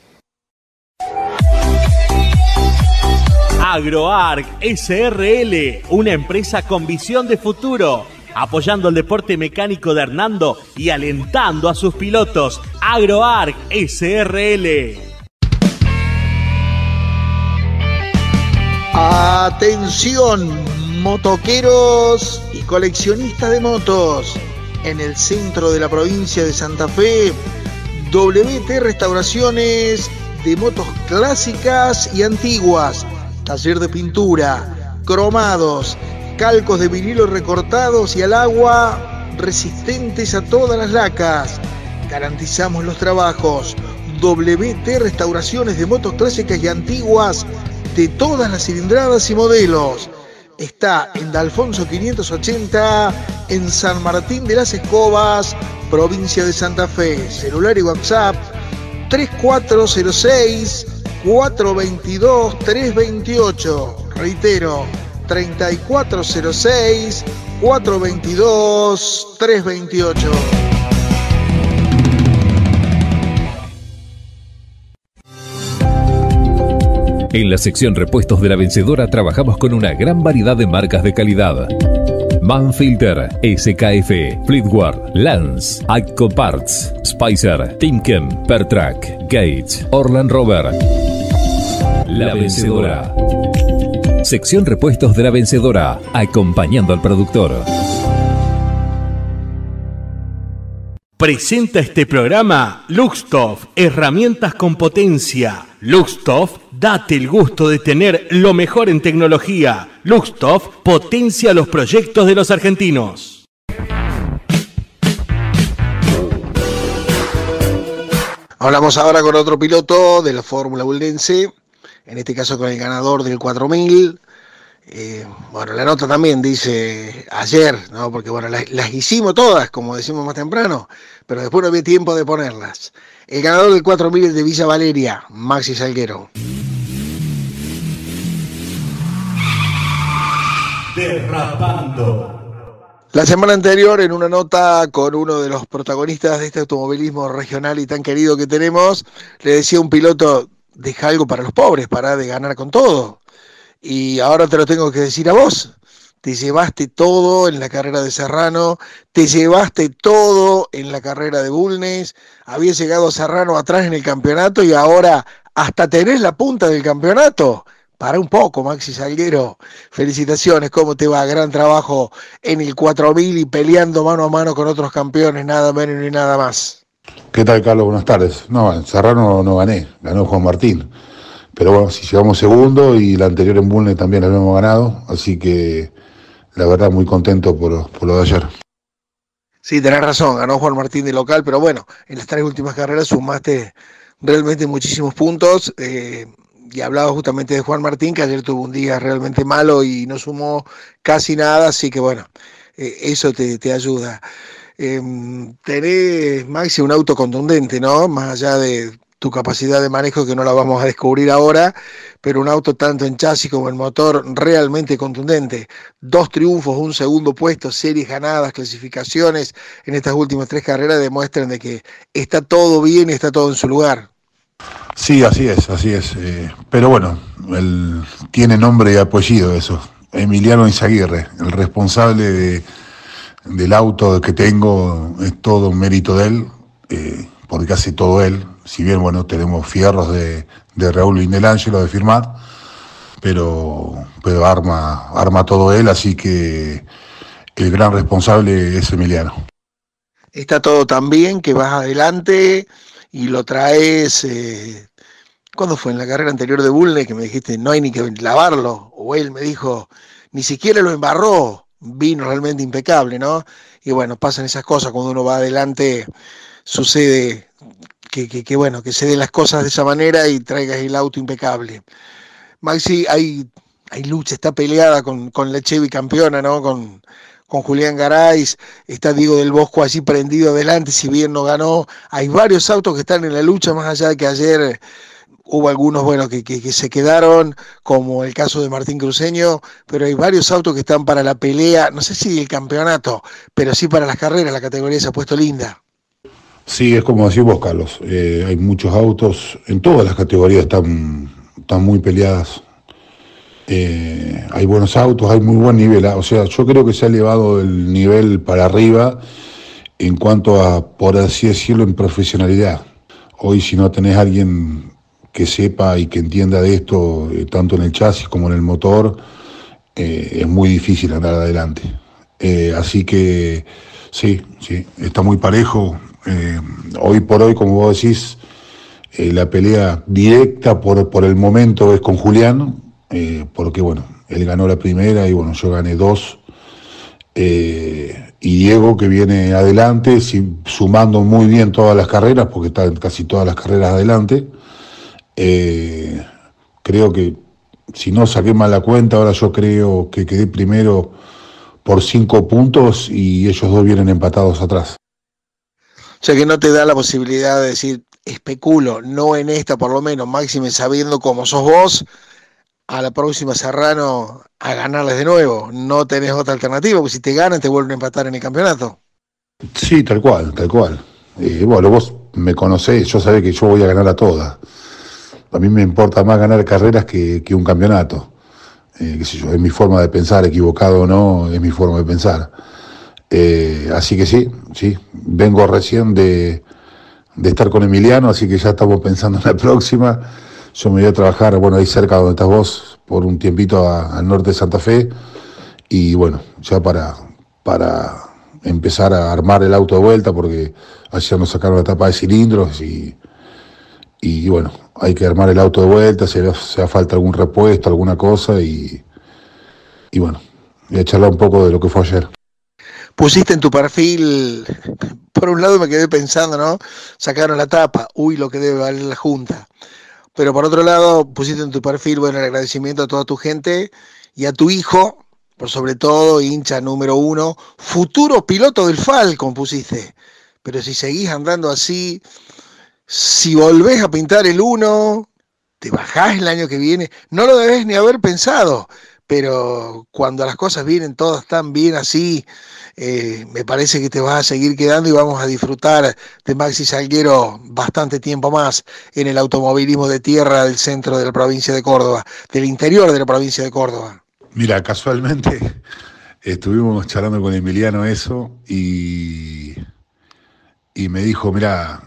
AgroArc SRL, una empresa con visión de futuro, apoyando el deporte mecánico de Hernando y alentando a sus pilotos. AgroArc SRL. Atención, motoqueros y coleccionistas de motos. En el centro de la provincia de Santa Fe, WT Restauraciones de motos clásicas y antiguas. Taller de pintura, cromados, calcos de vinilo recortados y al agua, resistentes a todas las lacas. Garantizamos los trabajos. WT Restauraciones de motos clásicas y antiguas de todas las cilindradas y modelos. Está en D'Alfonso 580, en San Martín de las Escobas, provincia de Santa Fe. Celular y WhatsApp 3406-422-328. Reitero, 3406-422-328. En la sección repuestos de La Vencedora trabajamos con una gran variedad de marcas de calidad. Manfilter, SKF, Fleetwood, Lance, Atco Parts, Spicer, Timken, Pertrac, Gates, Orland Rover. La Vencedora. Sección repuestos de La Vencedora, acompañando al productor. Presenta este programa Luxtoff, herramientas con potencia. Luxtoff, date el gusto de tener lo mejor en tecnología. Luxtoff potencia los proyectos de los argentinos. Hablamos ahora con otro piloto de la Fórmula Buldense, en este caso con el ganador del 4000. Bueno, la nota también dice ayer, ¿no? Porque bueno, las hicimos todas, como decimos más temprano, pero después no había tiempo de ponerlas. El ganador del 4000 es de Villa Valeria, Maxi Salguero. Derrapando. La semana anterior, en una nota con uno de los protagonistas de este automovilismo regional y tan querido que tenemos, le decía a un piloto, deja algo para los pobres, para de ganar con todo. Y ahora te lo tengo que decir a vos. Te llevaste todo en la carrera de Serrano, te llevaste todo en la carrera de Bulnes, había llegado Serrano atrás en el campeonato y ahora hasta tenés la punta del campeonato. Para un poco, Maxi Salguero. Felicitaciones, ¿cómo te va? Gran trabajo en el 4000 y peleando mano a mano con otros campeones, nada menos ni nada más. ¿Qué tal, Carlos? Buenas tardes. No, en Serrano no gané, ganó Juan Martín. Pero bueno, si llegamos segundo y la anterior en Bulnes también la habíamos ganado, así que la verdad muy contento por lo de ayer. Sí, tenés razón, ganó Juan Martín de local, pero bueno, en las 3 últimas carreras sumaste realmente muchísimos puntos. Y hablaba justamente de Juan Martín, que ayer tuvo un día realmente malo y no sumó casi nada, así que bueno, eso te ayuda. Tenés, Maxi, un auto contundente, ¿no? Más allá de tu capacidad de manejo, que no la vamos a descubrir ahora, pero un auto tanto en chasis como en motor realmente contundente. 2 triunfos, un segundo puesto, series ganadas, clasificaciones en estas últimas 3 carreras demuestran de que está todo bien y está todo en su lugar. Sí, así es. Pero bueno, tiene nombre y apellido eso. Emiliano Izaguirre, el responsable del auto que tengo, es todo un mérito de él, porque hace todo él. Si bien, bueno, tenemos fierros de Raúl Vindelangelo de firmar, pero arma todo él, así que el gran responsable es Emiliano. Está todo tan bien que vas adelante y lo traes. ¿Cuándo fue? En la carrera anterior de Bulnes, que me dijiste no hay ni que lavarlo, o él me dijo ni siquiera lo embarró, vino realmente impecable, ¿no? Y bueno, pasan esas cosas cuando uno va adelante, sucede que bueno, que se den las cosas de esa manera y traigas el auto impecable. Maxi, hay lucha, está peleada con la Chevy campeona, ¿no? Con Julián Garay, está Diego del Bosco allí prendido adelante, si bien no ganó. Hay varios autos que están en la lucha, más allá de que ayer hubo algunos, bueno, que se quedaron, como el caso de Martín Cruceño, pero hay varios autos que están para la pelea, no sé si el campeonato, pero sí para las carreras. La categoría se ha puesto linda. Sí, es como decís vos, Carlos, hay muchos autos, en todas las categorías están muy peleadas. Hay buenos autos, hay muy buen nivel, o sea, yo creo que se ha elevado el nivel para arriba en cuanto a, por así decirlo, en profesionalidad. Hoy, si no tenés a alguien que sepa y que entienda de esto, tanto en el chasis como en el motor, es muy difícil andar adelante. Así que sí, está muy parejo. Hoy por hoy, como vos decís, la pelea directa por el momento es con Julián, porque bueno, él ganó la primera y bueno, yo gané 2. Y Diego, que viene adelante, sumando muy bien todas las carreras, porque está en casi todas las carreras adelante. Creo que, si no saqué mal la cuenta, ahora yo creo que quedé primero por 5 puntos y ellos 2 vienen empatados atrás. O sea que no te da la posibilidad de decir, especulo, no en esta por lo menos, máxime sabiendo cómo sos vos, a la próxima Serrano a ganarles de nuevo. No tenés otra alternativa, porque si te ganan te vuelven a empatar en el campeonato. Sí, tal cual, tal cual. Bueno, vos me conocés, yo sabés que yo voy a ganar a todas. A mí me importa más ganar carreras que un campeonato. Qué sé yo, es mi forma de pensar, equivocado o no, es mi forma de pensar. Así que sí, vengo recién de estar con Emiliano, así que ya estamos pensando en la próxima. Yo me voy a trabajar, bueno, ahí cerca donde estás vos, por un tiempito al norte de Santa Fe, y bueno, ya para empezar a armar el auto de vuelta, porque ayer nos sacaron la tapa de cilindros y bueno, hay que armar el auto de vuelta, si hace falta algún repuesto, alguna cosa, y bueno, voy a charlar un poco de lo que fue ayer. Pusiste en tu perfil, por un lado me quedé pensando, ¿no? Sacaron la tapa, uy, lo que debe valer la Junta. Pero por otro lado, pusiste en tu perfil, bueno, el agradecimiento a toda tu gente y a tu hijo, por sobre todo, hincha número 1, futuro piloto del Falcon, pusiste. Pero si seguís andando así, si volvés a pintar el 1, te bajás el año que viene, no lo debes ni haber pensado, pero cuando las cosas vienen todas tan bien así, me parece que te vas a seguir quedando y vamos a disfrutar de Maxi Salguero bastante tiempo más en el automovilismo de tierra del centro de la provincia de Córdoba, del interior de la provincia de Córdoba. Mira, casualmente estuvimos charlando con Emiliano eso y me dijo, mira,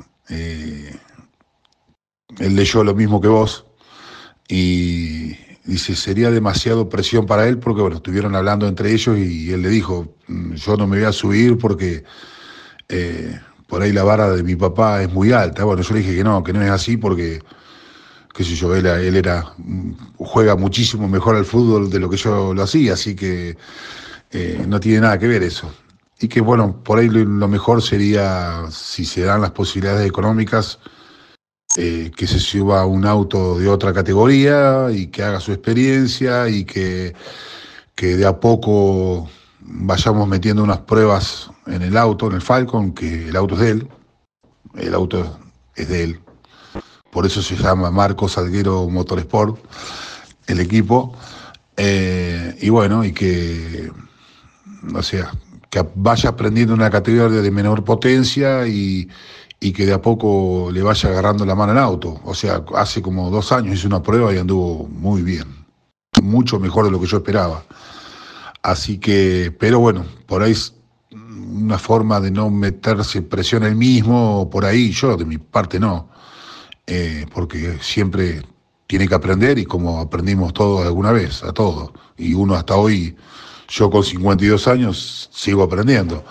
él leyó lo mismo que vos y dice, sería demasiado presión para él porque, bueno, estuvieron hablando entre ellos y él le dijo, yo no me voy a subir porque por ahí la vara de mi papá es muy alta. Bueno, yo le dije que no es así porque, qué sé yo, él juega muchísimo mejor al fútbol de lo que yo lo hacía, así que no tiene nada que ver eso. Y que, bueno, por ahí lo mejor sería, si se dan las posibilidades económicas, que se suba a un auto de otra categoría y que haga su experiencia y que de a poco vayamos metiendo unas pruebas en el auto, en el Falcon, que el auto es de él, el auto es de él, por eso se llama Marco Salguero Motorsport, el equipo, y bueno, y que, o sea, que vaya aprendiendo una categoría de menor potencia y que de a poco le vaya agarrando la mano al auto. O sea, hace como 2 años hice una prueba y anduvo muy bien, mucho mejor de lo que yo esperaba. Así que, pero bueno, por ahí es una forma de no meterse presión él mismo, por ahí, yo de mi parte no, porque siempre tiene que aprender y como aprendimos todos alguna vez, a todos, y uno hasta hoy, yo con 52 años sigo aprendiendo.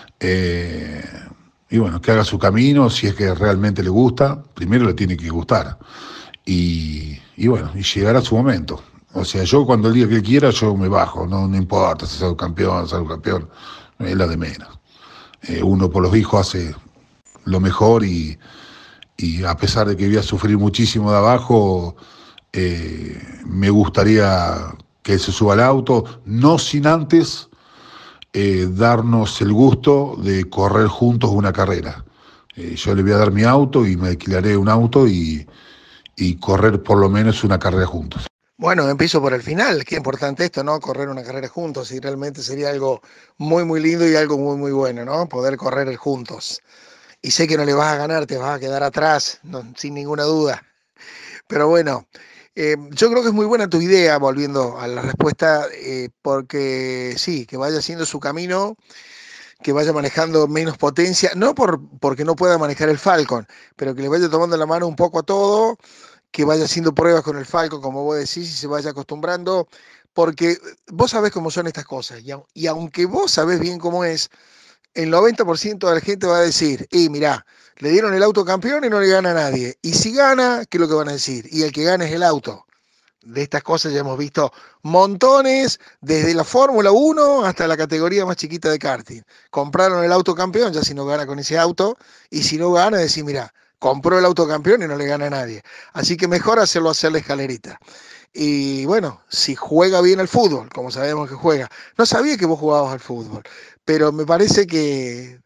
Y bueno, que haga su camino, si es que realmente le gusta, primero le tiene que gustar. Y bueno, y llegará su momento. O sea, yo cuando el día que él quiera, yo me bajo, no importa si salgo campeón, es la de menos. Uno por los hijos hace lo mejor y a pesar de que voy a sufrir muchísimo de abajo, me gustaría que él se suba al auto, no sin antes darnos el gusto de correr juntos una carrera. Yo le voy a dar mi auto y me alquilaré un auto y correr por lo menos una carrera juntos. Bueno, empiezo por el final, qué importante esto, ¿no? Correr una carrera juntos y realmente sería algo muy, muy lindo y algo muy, muy bueno, ¿no? Poder correr juntos. Y sé que no le vas a ganar, te vas a quedar atrás, no, sin ninguna duda. Pero bueno, yo creo que es muy buena tu idea, volviendo a la respuesta, porque sí, que vaya haciendo su camino, que vaya manejando menos potencia, no porque no pueda manejar el Falcon, pero que le vaya tomando la mano un poco a todo, que vaya haciendo pruebas con el Falcon, como vos decís, y se vaya acostumbrando, porque vos sabés cómo son estas cosas, y aunque vos sabés bien cómo es, el 90% de la gente va a decir, mirá, le dieron el auto campeón y no le gana a nadie. Y si gana, ¿qué es lo que van a decir? Y el que gana es el auto. De estas cosas ya hemos visto montones, desde la Fórmula 1 hasta la categoría más chiquita de karting. Compraron el auto campeón, ya si no gana con ese auto, y si no gana, decir, mirá, compró el auto campeón y no le gana a nadie. Así que mejor hacerlo hacer la escalerita. Y bueno, si juega bien al fútbol, como sabemos que juega. No sabía que vos jugabas al fútbol, pero me parece que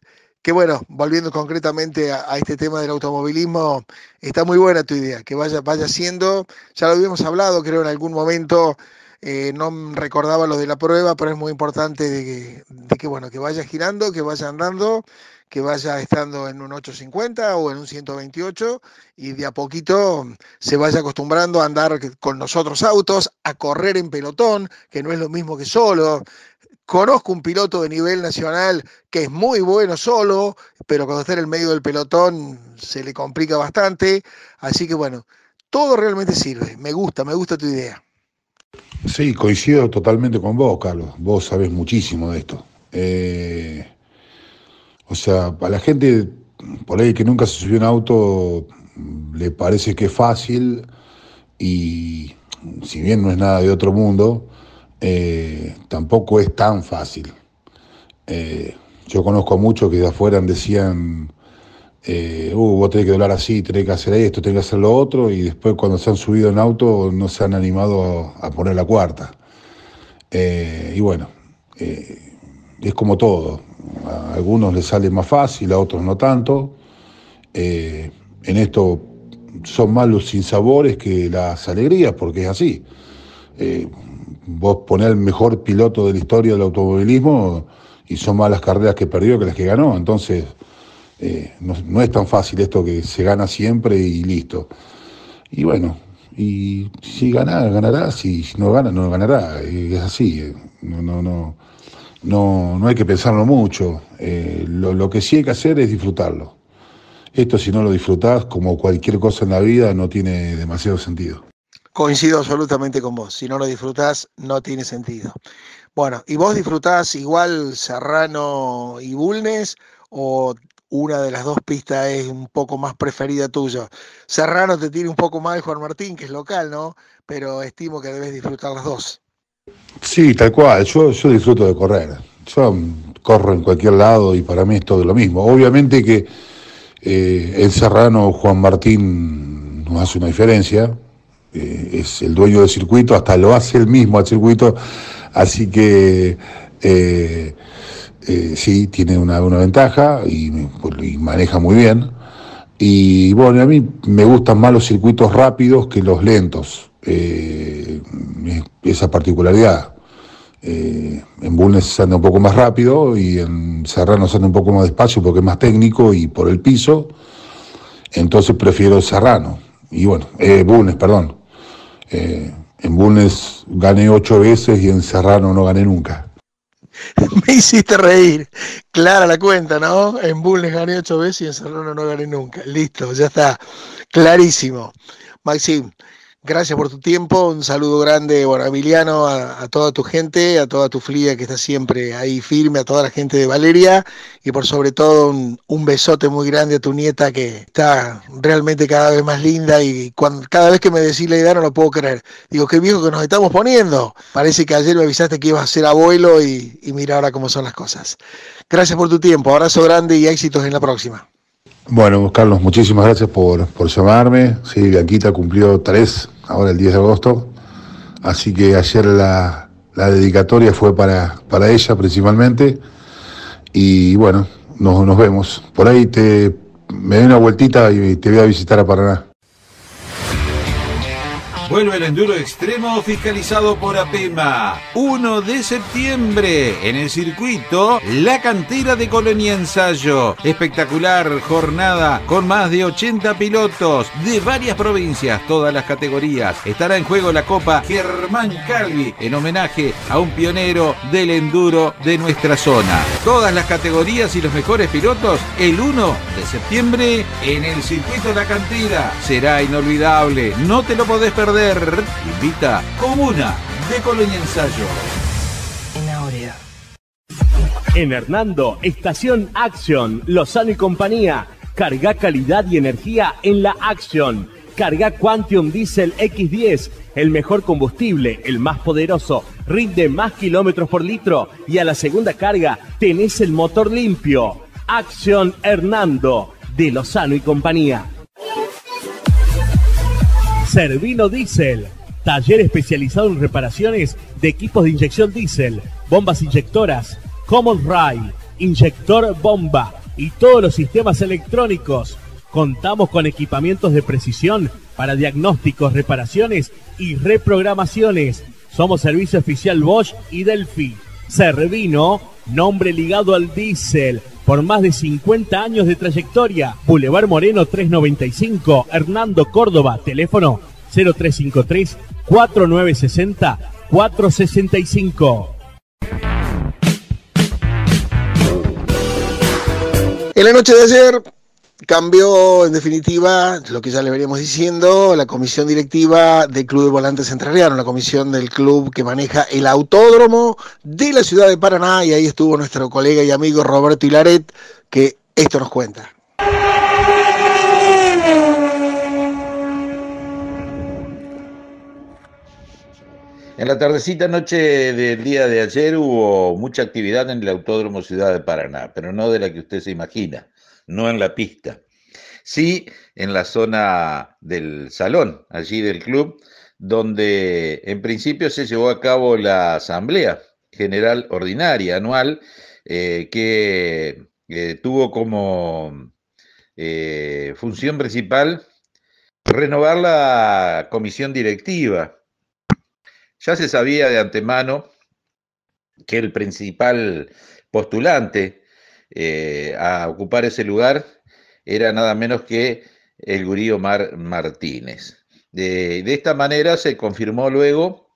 que bueno, volviendo concretamente a este tema del automovilismo, está muy buena tu idea, que vaya siendo, ya lo habíamos hablado creo en algún momento, no recordaba lo de la prueba, pero es muy importante de que bueno, que vaya girando, que vaya andando, que vaya estando en un 850 o en un 128 y de a poquito se vaya acostumbrando a andar con los otros autos, a correr en pelotón, que no es lo mismo que solo. Conozco un piloto de nivel nacional que es muy bueno solo, pero cuando está en el medio del pelotón se le complica bastante. Así que bueno, todo realmente sirve. Me gusta tu idea. Sí, coincido totalmente con vos, Carlos. Vos sabés muchísimo de esto. O sea, a la gente por ahí que nunca se subió a un auto le parece que es fácil y si bien no es nada de otro mundo, tampoco es tan fácil. Yo conozco a muchos que de afuera decían, vos tenés que doblar así, tenés que hacer esto, tenés que hacer lo otro, y después cuando se han subido en auto no se han animado a poner la cuarta. Y bueno, es como todo. A algunos les sale más fácil, a otros no tanto. En esto son más los sinsabores que las alegrías, porque es así. Vos ponés al mejor piloto de la historia del automovilismo y son más las carreras que perdió que las que ganó. Entonces, no es tan fácil esto que se gana siempre y listo. Y bueno, y si gana, ganará, si no gana, no ganará. Es así. No hay que pensarlo mucho. Lo que sí hay que hacer es disfrutarlo. Esto, si no lo disfrutás, como cualquier cosa en la vida, no tiene demasiado sentido. Coincido absolutamente con vos. Si no lo disfrutás, no tiene sentido. Bueno, ¿y vos disfrutás igual Serrano y Bulnes o una de las dos pistas es un poco más preferida tuya? Serrano te tiene un poco mal Juan Martín, que es local, ¿no? Pero estimo que debes disfrutar las dos. Sí, tal cual. Yo disfruto de correr. Yo corro en cualquier lado y para mí es todo lo mismo. Obviamente que el Serrano Juan Martín nos hace una diferencia. Es el dueño del circuito, hasta lo hace él mismo al circuito, así que sí, tiene una ventaja y maneja muy bien. Y bueno, a mí me gustan más los circuitos rápidos que los lentos, esa particularidad. En Bulnes se anda un poco más rápido y en Serrano se anda un poco más despacio porque es más técnico y por el piso, entonces prefiero Serrano. Y bueno, Bulnes, perdón. En Bulnes gané 8 veces y en Serrano no gané nunca. Me hiciste reír. Clara la cuenta, ¿no? En Bulnes gané 8 veces y en Serrano no gané nunca. Listo, ya está. Clarísimo. Maxim, gracias por tu tiempo. Un saludo grande, bueno, Emiliano, a toda tu gente, a toda tu flia que está siempre ahí firme, a toda la gente de Valeria y por sobre todo un besote muy grande a tu nieta que está realmente cada vez más linda y cada vez que me decís la idea no lo puedo creer. Digo, qué viejo que nos estamos poniendo. Parece que ayer me avisaste que ibas a ser abuelo y mira ahora cómo son las cosas. Gracias por tu tiempo, abrazo grande y éxitos en la próxima. Bueno, Carlos, muchísimas gracias por llamarme. Sí, Bianquita cumplió 3, ahora el 10 de agosto. Así que ayer la dedicatoria fue para ella principalmente. Y bueno, nos vemos. Por ahí me doy una vueltita y te voy a visitar a Paraná. Vuelve el enduro extremo fiscalizado por APEMA. 1 de septiembre en el circuito La Cantera de Colonia Ensayo. Espectacular jornada con más de 80 pilotos de varias provincias, todas las categorías. Estará en juego la Copa Germán Calvi en homenaje a un pionero del enduro de nuestra zona. Todas las categorías y los mejores pilotos el 1 de septiembre en el circuito La Cantera. Será inolvidable, no te lo podés perder. Invita Comuna de Colonia Ensayo. En Hernando, Estación Action, Lozano y compañía. Carga calidad y energía en la Action. Carga Quantium Diesel X10, el mejor combustible, el más poderoso, rinde más kilómetros por litro y a la segunda carga tenés el motor limpio. Action Hernando, de Lozano y compañía. Servino Diesel, taller especializado en reparaciones de equipos de inyección diésel, bombas inyectoras, Common Rail, inyector bomba, y todos los sistemas electrónicos. Contamos con equipamientos de precisión para diagnósticos, reparaciones y reprogramaciones. Somos servicio oficial Bosch y Delphi. Cervino, nombre ligado al diésel, por más de 50 años de trayectoria. Boulevard Moreno 395, Hernando Córdoba, teléfono 0353 4960 465. En la noche de ayer cambió, en definitiva, lo que ya le veníamos diciendo, la comisión directiva del Club de Volantes Entrerrianos, la comisión del club que maneja el autódromo de la ciudad de Paraná, y ahí estuvo nuestro colega y amigo Roberto Hilaret, que esto nos cuenta. En la tardecita noche del día de ayer hubo mucha actividad en el Autódromo Ciudad de Paraná, pero no de la que usted se imagina, no en la pista. Sí en la zona del salón, allí del club, donde en principio se llevó a cabo la Asamblea General Ordinaria anual, que tuvo como función principal renovar la comisión directiva. Ya se sabía de antemano que el principal postulante a ocupar ese lugar era nada menos que el gurí Omar Martínez. De esta manera se confirmó luego,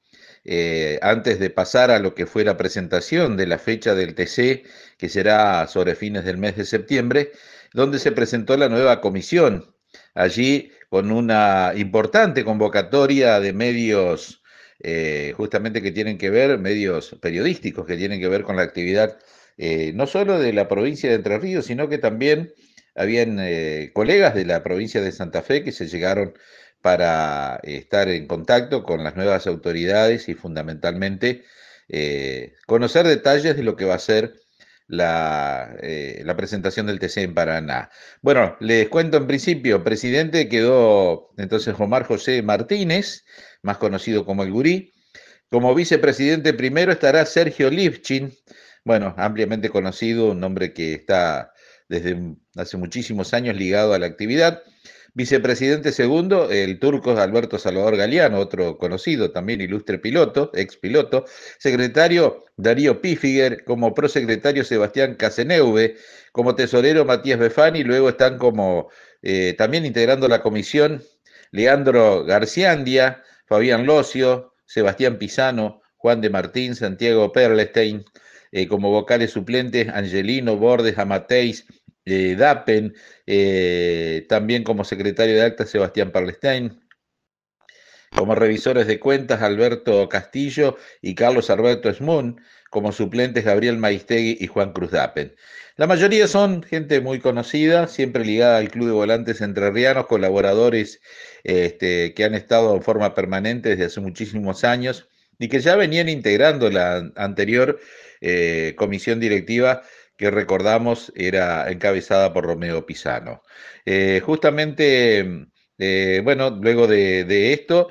antes de pasar a lo que fue la presentación de la fecha del TC, que será sobre fines del mes de septiembre, donde se presentó la nueva comisión, allí con una importante convocatoria de medios justamente que tienen que ver, medios periodísticos que tienen que ver con la actividad no solo de la provincia de Entre Ríos, sino que también habían colegas de la provincia de Santa Fe que se llegaron para estar en contacto con las nuevas autoridades y fundamentalmente conocer detalles de lo que va a ser la presentación del TC en Paraná. Bueno, les cuento en principio, presidente quedó entonces Omar José Martínez, más conocido como el Gurí. Como vicepresidente primero estará Sergio Lifchin, bueno, ampliamente conocido, un hombre que está desde hace muchísimos años ligado a la actividad. Vicepresidente segundo, el turco Alberto Salvador Galeano, otro conocido, también ilustre piloto, ex piloto. Secretario Darío Pifiger, como prosecretario Sebastián Caseneuve, como tesorero Matías Befani, luego están como también integrando la comisión Leandro Garciandia, Fabián Locio, Sebastián Pisano, Juan de Martín, Santiago Perlestein, como vocales suplentes Angelino, Bordes, Amateis, Dapen, también como secretario de actas Sebastián Perlestein, como revisores de cuentas Alberto Castillo y Carlos Alberto Esmún, como suplentes Gabriel Maistegui y Juan Cruz Dapen. La mayoría son gente muy conocida, siempre ligada al Club de Volantes Entrerrianos, colaboradores que han estado en forma permanente desde hace muchísimos años y que ya venían integrando la anterior comisión directiva que recordamos era encabezada por Romeo Pisano. Justamente, bueno, luego de esto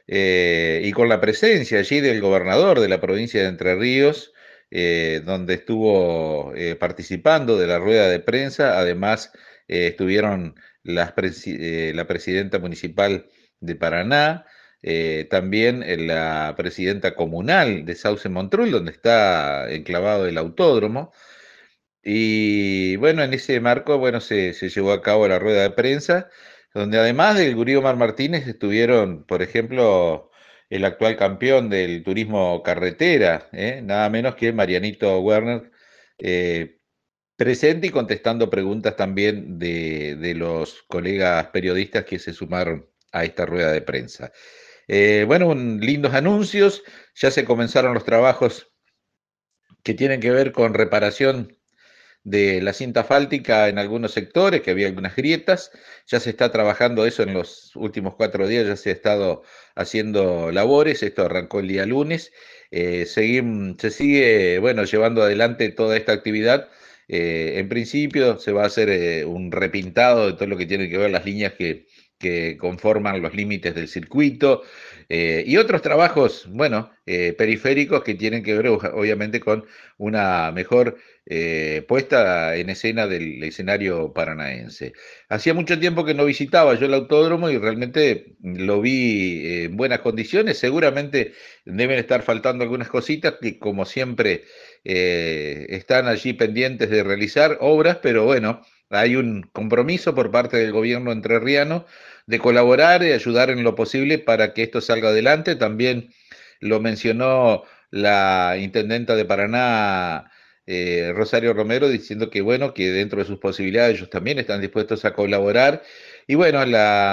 y con la presencia allí del gobernador de la provincia de Entre Ríos, donde estuvo participando de la rueda de prensa, además estuvieron la presidenta municipal de Paraná, también la presidenta comunal de Sauce Montrul, donde está enclavado el autódromo. Y bueno, en ese marco, bueno, se llevó a cabo la rueda de prensa, donde además del Gurí Omar Martínez estuvieron, por ejemplo, el actual campeón del turismo carretera, nada menos que Marianito Werner, presente y contestando preguntas también de los colegas periodistas que se sumaron a esta rueda de prensa. Bueno, lindos anuncios, ya se comenzaron los trabajos que tienen que ver con reparación de la cinta asfáltica en algunos sectores, que había algunas grietas. Ya se está trabajando eso en los últimos 4 días, ya se ha estado haciendo labores, esto arrancó el día lunes. Se sigue, bueno, llevando adelante toda esta actividad. En principio se va a hacer un repintado de todo lo que tiene que ver las líneas que que conforman los límites del circuito, y otros trabajos, bueno, periféricos que tienen que ver obviamente con una mejor puesta en escena del escenario paranaense. Hacía mucho tiempo que no visitaba yo el autódromo y realmente lo vi en buenas condiciones. Seguramente deben estar faltando algunas cositas que, como siempre, están allí pendientes de realizar obras, pero bueno, hay un compromiso por parte del gobierno entrerriano de colaborar y ayudar en lo posible para que esto salga adelante. También lo mencionó la intendenta de Paraná, Rosario Romero, diciendo que bueno, que dentro de sus posibilidades ellos también están dispuestos a colaborar. Y bueno,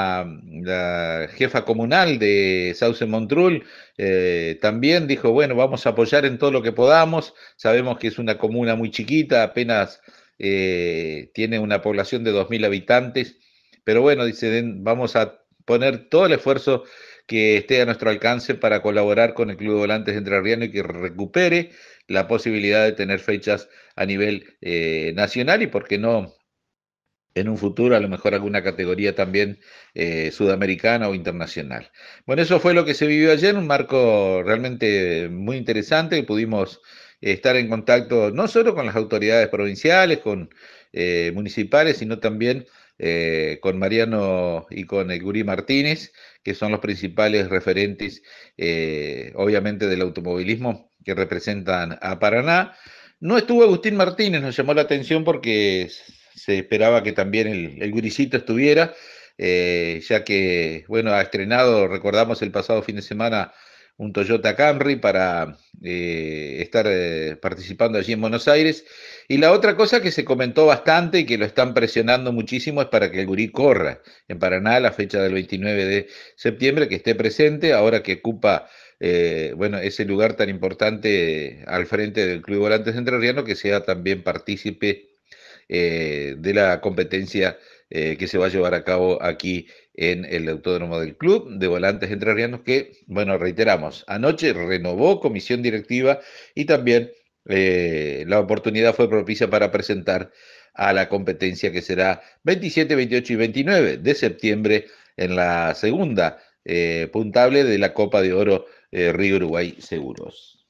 la jefa comunal de Sauce Montrul también dijo, bueno, vamos a apoyar en todo lo que podamos. Sabemos que es una comuna muy chiquita, apenas tiene una población de 2.000 habitantes, pero bueno, dice, vamos a poner todo el esfuerzo que esté a nuestro alcance para colaborar con el Club de Volantes Entrerriano y que recupere la posibilidad de tener fechas a nivel nacional y, por qué no, en un futuro a lo mejor alguna categoría también sudamericana o internacional. Bueno, eso fue lo que se vivió ayer, un marco realmente muy interesante. Pudimos estar en contacto no solo con las autoridades provinciales, con municipales, sino también con Mariano y con el Gurí Martínez, que son los principales referentes, obviamente, del automovilismo que representan a Paraná. No estuvo Agustín Martínez, nos llamó la atención porque se esperaba que también el Guricito estuviera, ya que, bueno, ha estrenado, recordamos el pasado fin de semana, un Toyota Camry para estar participando allí en Buenos Aires. Y la otra cosa que se comentó bastante y que lo están presionando muchísimo es para que el Gurí corra en Paraná la fecha del 29 de septiembre, que esté presente, ahora que ocupa bueno, ese lugar tan importante al frente del Club de Volantes Entrerriano, que sea también partícipe de la competencia que se va a llevar a cabo aquí en el Autódromo del Club de Volantes Entrerrianos, que, bueno, reiteramos, anoche renovó comisión directiva y también la oportunidad fue propicia para presentar a la competencia que será 27, 28 y 29 de septiembre en la segunda puntable de la Copa de Oro Río Uruguay Seguros.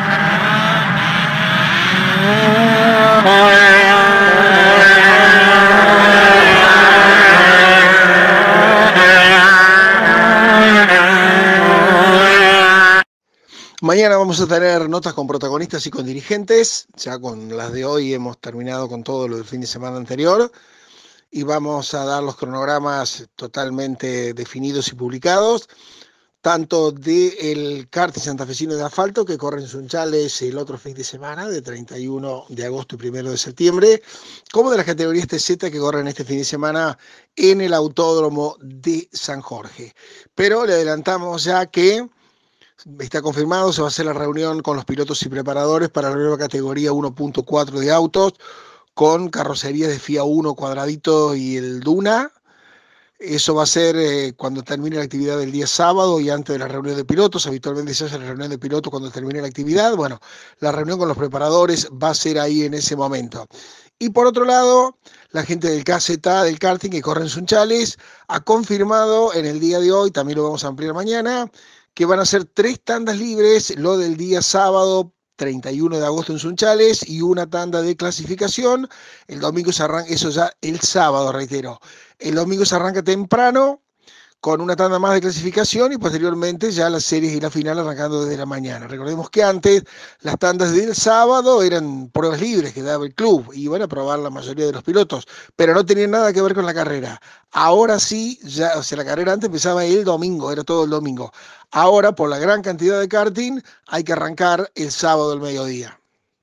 Mañana vamos a tener notas con protagonistas y con dirigentes. Ya con las de hoy hemos terminado con todo lo del fin de semana anterior y vamos a dar los cronogramas totalmente definidos y publicados, tanto del karting santafesino de asfalto que corre en Sunchales el otro fin de semana, de 31 de agosto y 1 de septiembre, como de las categorías TZ que corren este fin de semana en el Autódromo de San Jorge. Pero le adelantamos ya que está confirmado, se va a hacer la reunión con los pilotos y preparadores para la nueva categoría 1.4 de autos, con carrocerías de FIA 1 cuadradito y el Duna. Eso va a ser cuando termine la actividad del día sábado y antes de la reunión de pilotos. Habitualmente se hace la reunión de pilotos cuando termine la actividad. Bueno, la reunión con los preparadores va a ser ahí en ese momento. Y por otro lado, la gente del KZ, del karting que corre en Sunchales, ha confirmado en el día de hoy, también lo vamos a ampliar mañana, que van a ser 3 tandas libres, lo del día sábado 31 de agosto en Sunchales y una tanda de clasificación. El domingo se arranca, eso ya el sábado, reitero. El domingo se arranca temprano con una tanda más de clasificación y posteriormente ya las series y la final arrancando desde la mañana. Recordemos que antes las tandas del sábado eran pruebas libres que daba el club y iban a probar la mayoría de los pilotos, pero no tenían nada que ver con la carrera. Ahora sí, ya, o sea, la carrera antes empezaba el domingo, era todo el domingo. Ahora, por la gran cantidad de karting, hay que arrancar el sábado al mediodía.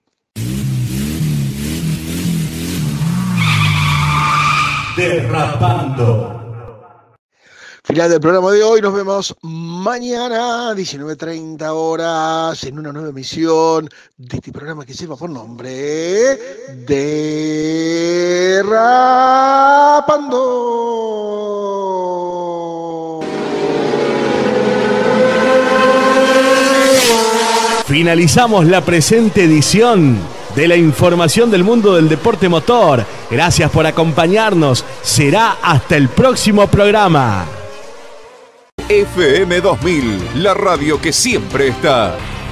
Derrapando. Final del programa de hoy, nos vemos mañana, 19:30 horas, en una nueva emisión de este programa que lleva por nombre Derrapando. Finalizamos la presente edición de la información del mundo del deporte motor. Gracias por acompañarnos. Será hasta el próximo programa. FM 2000, la radio que siempre está.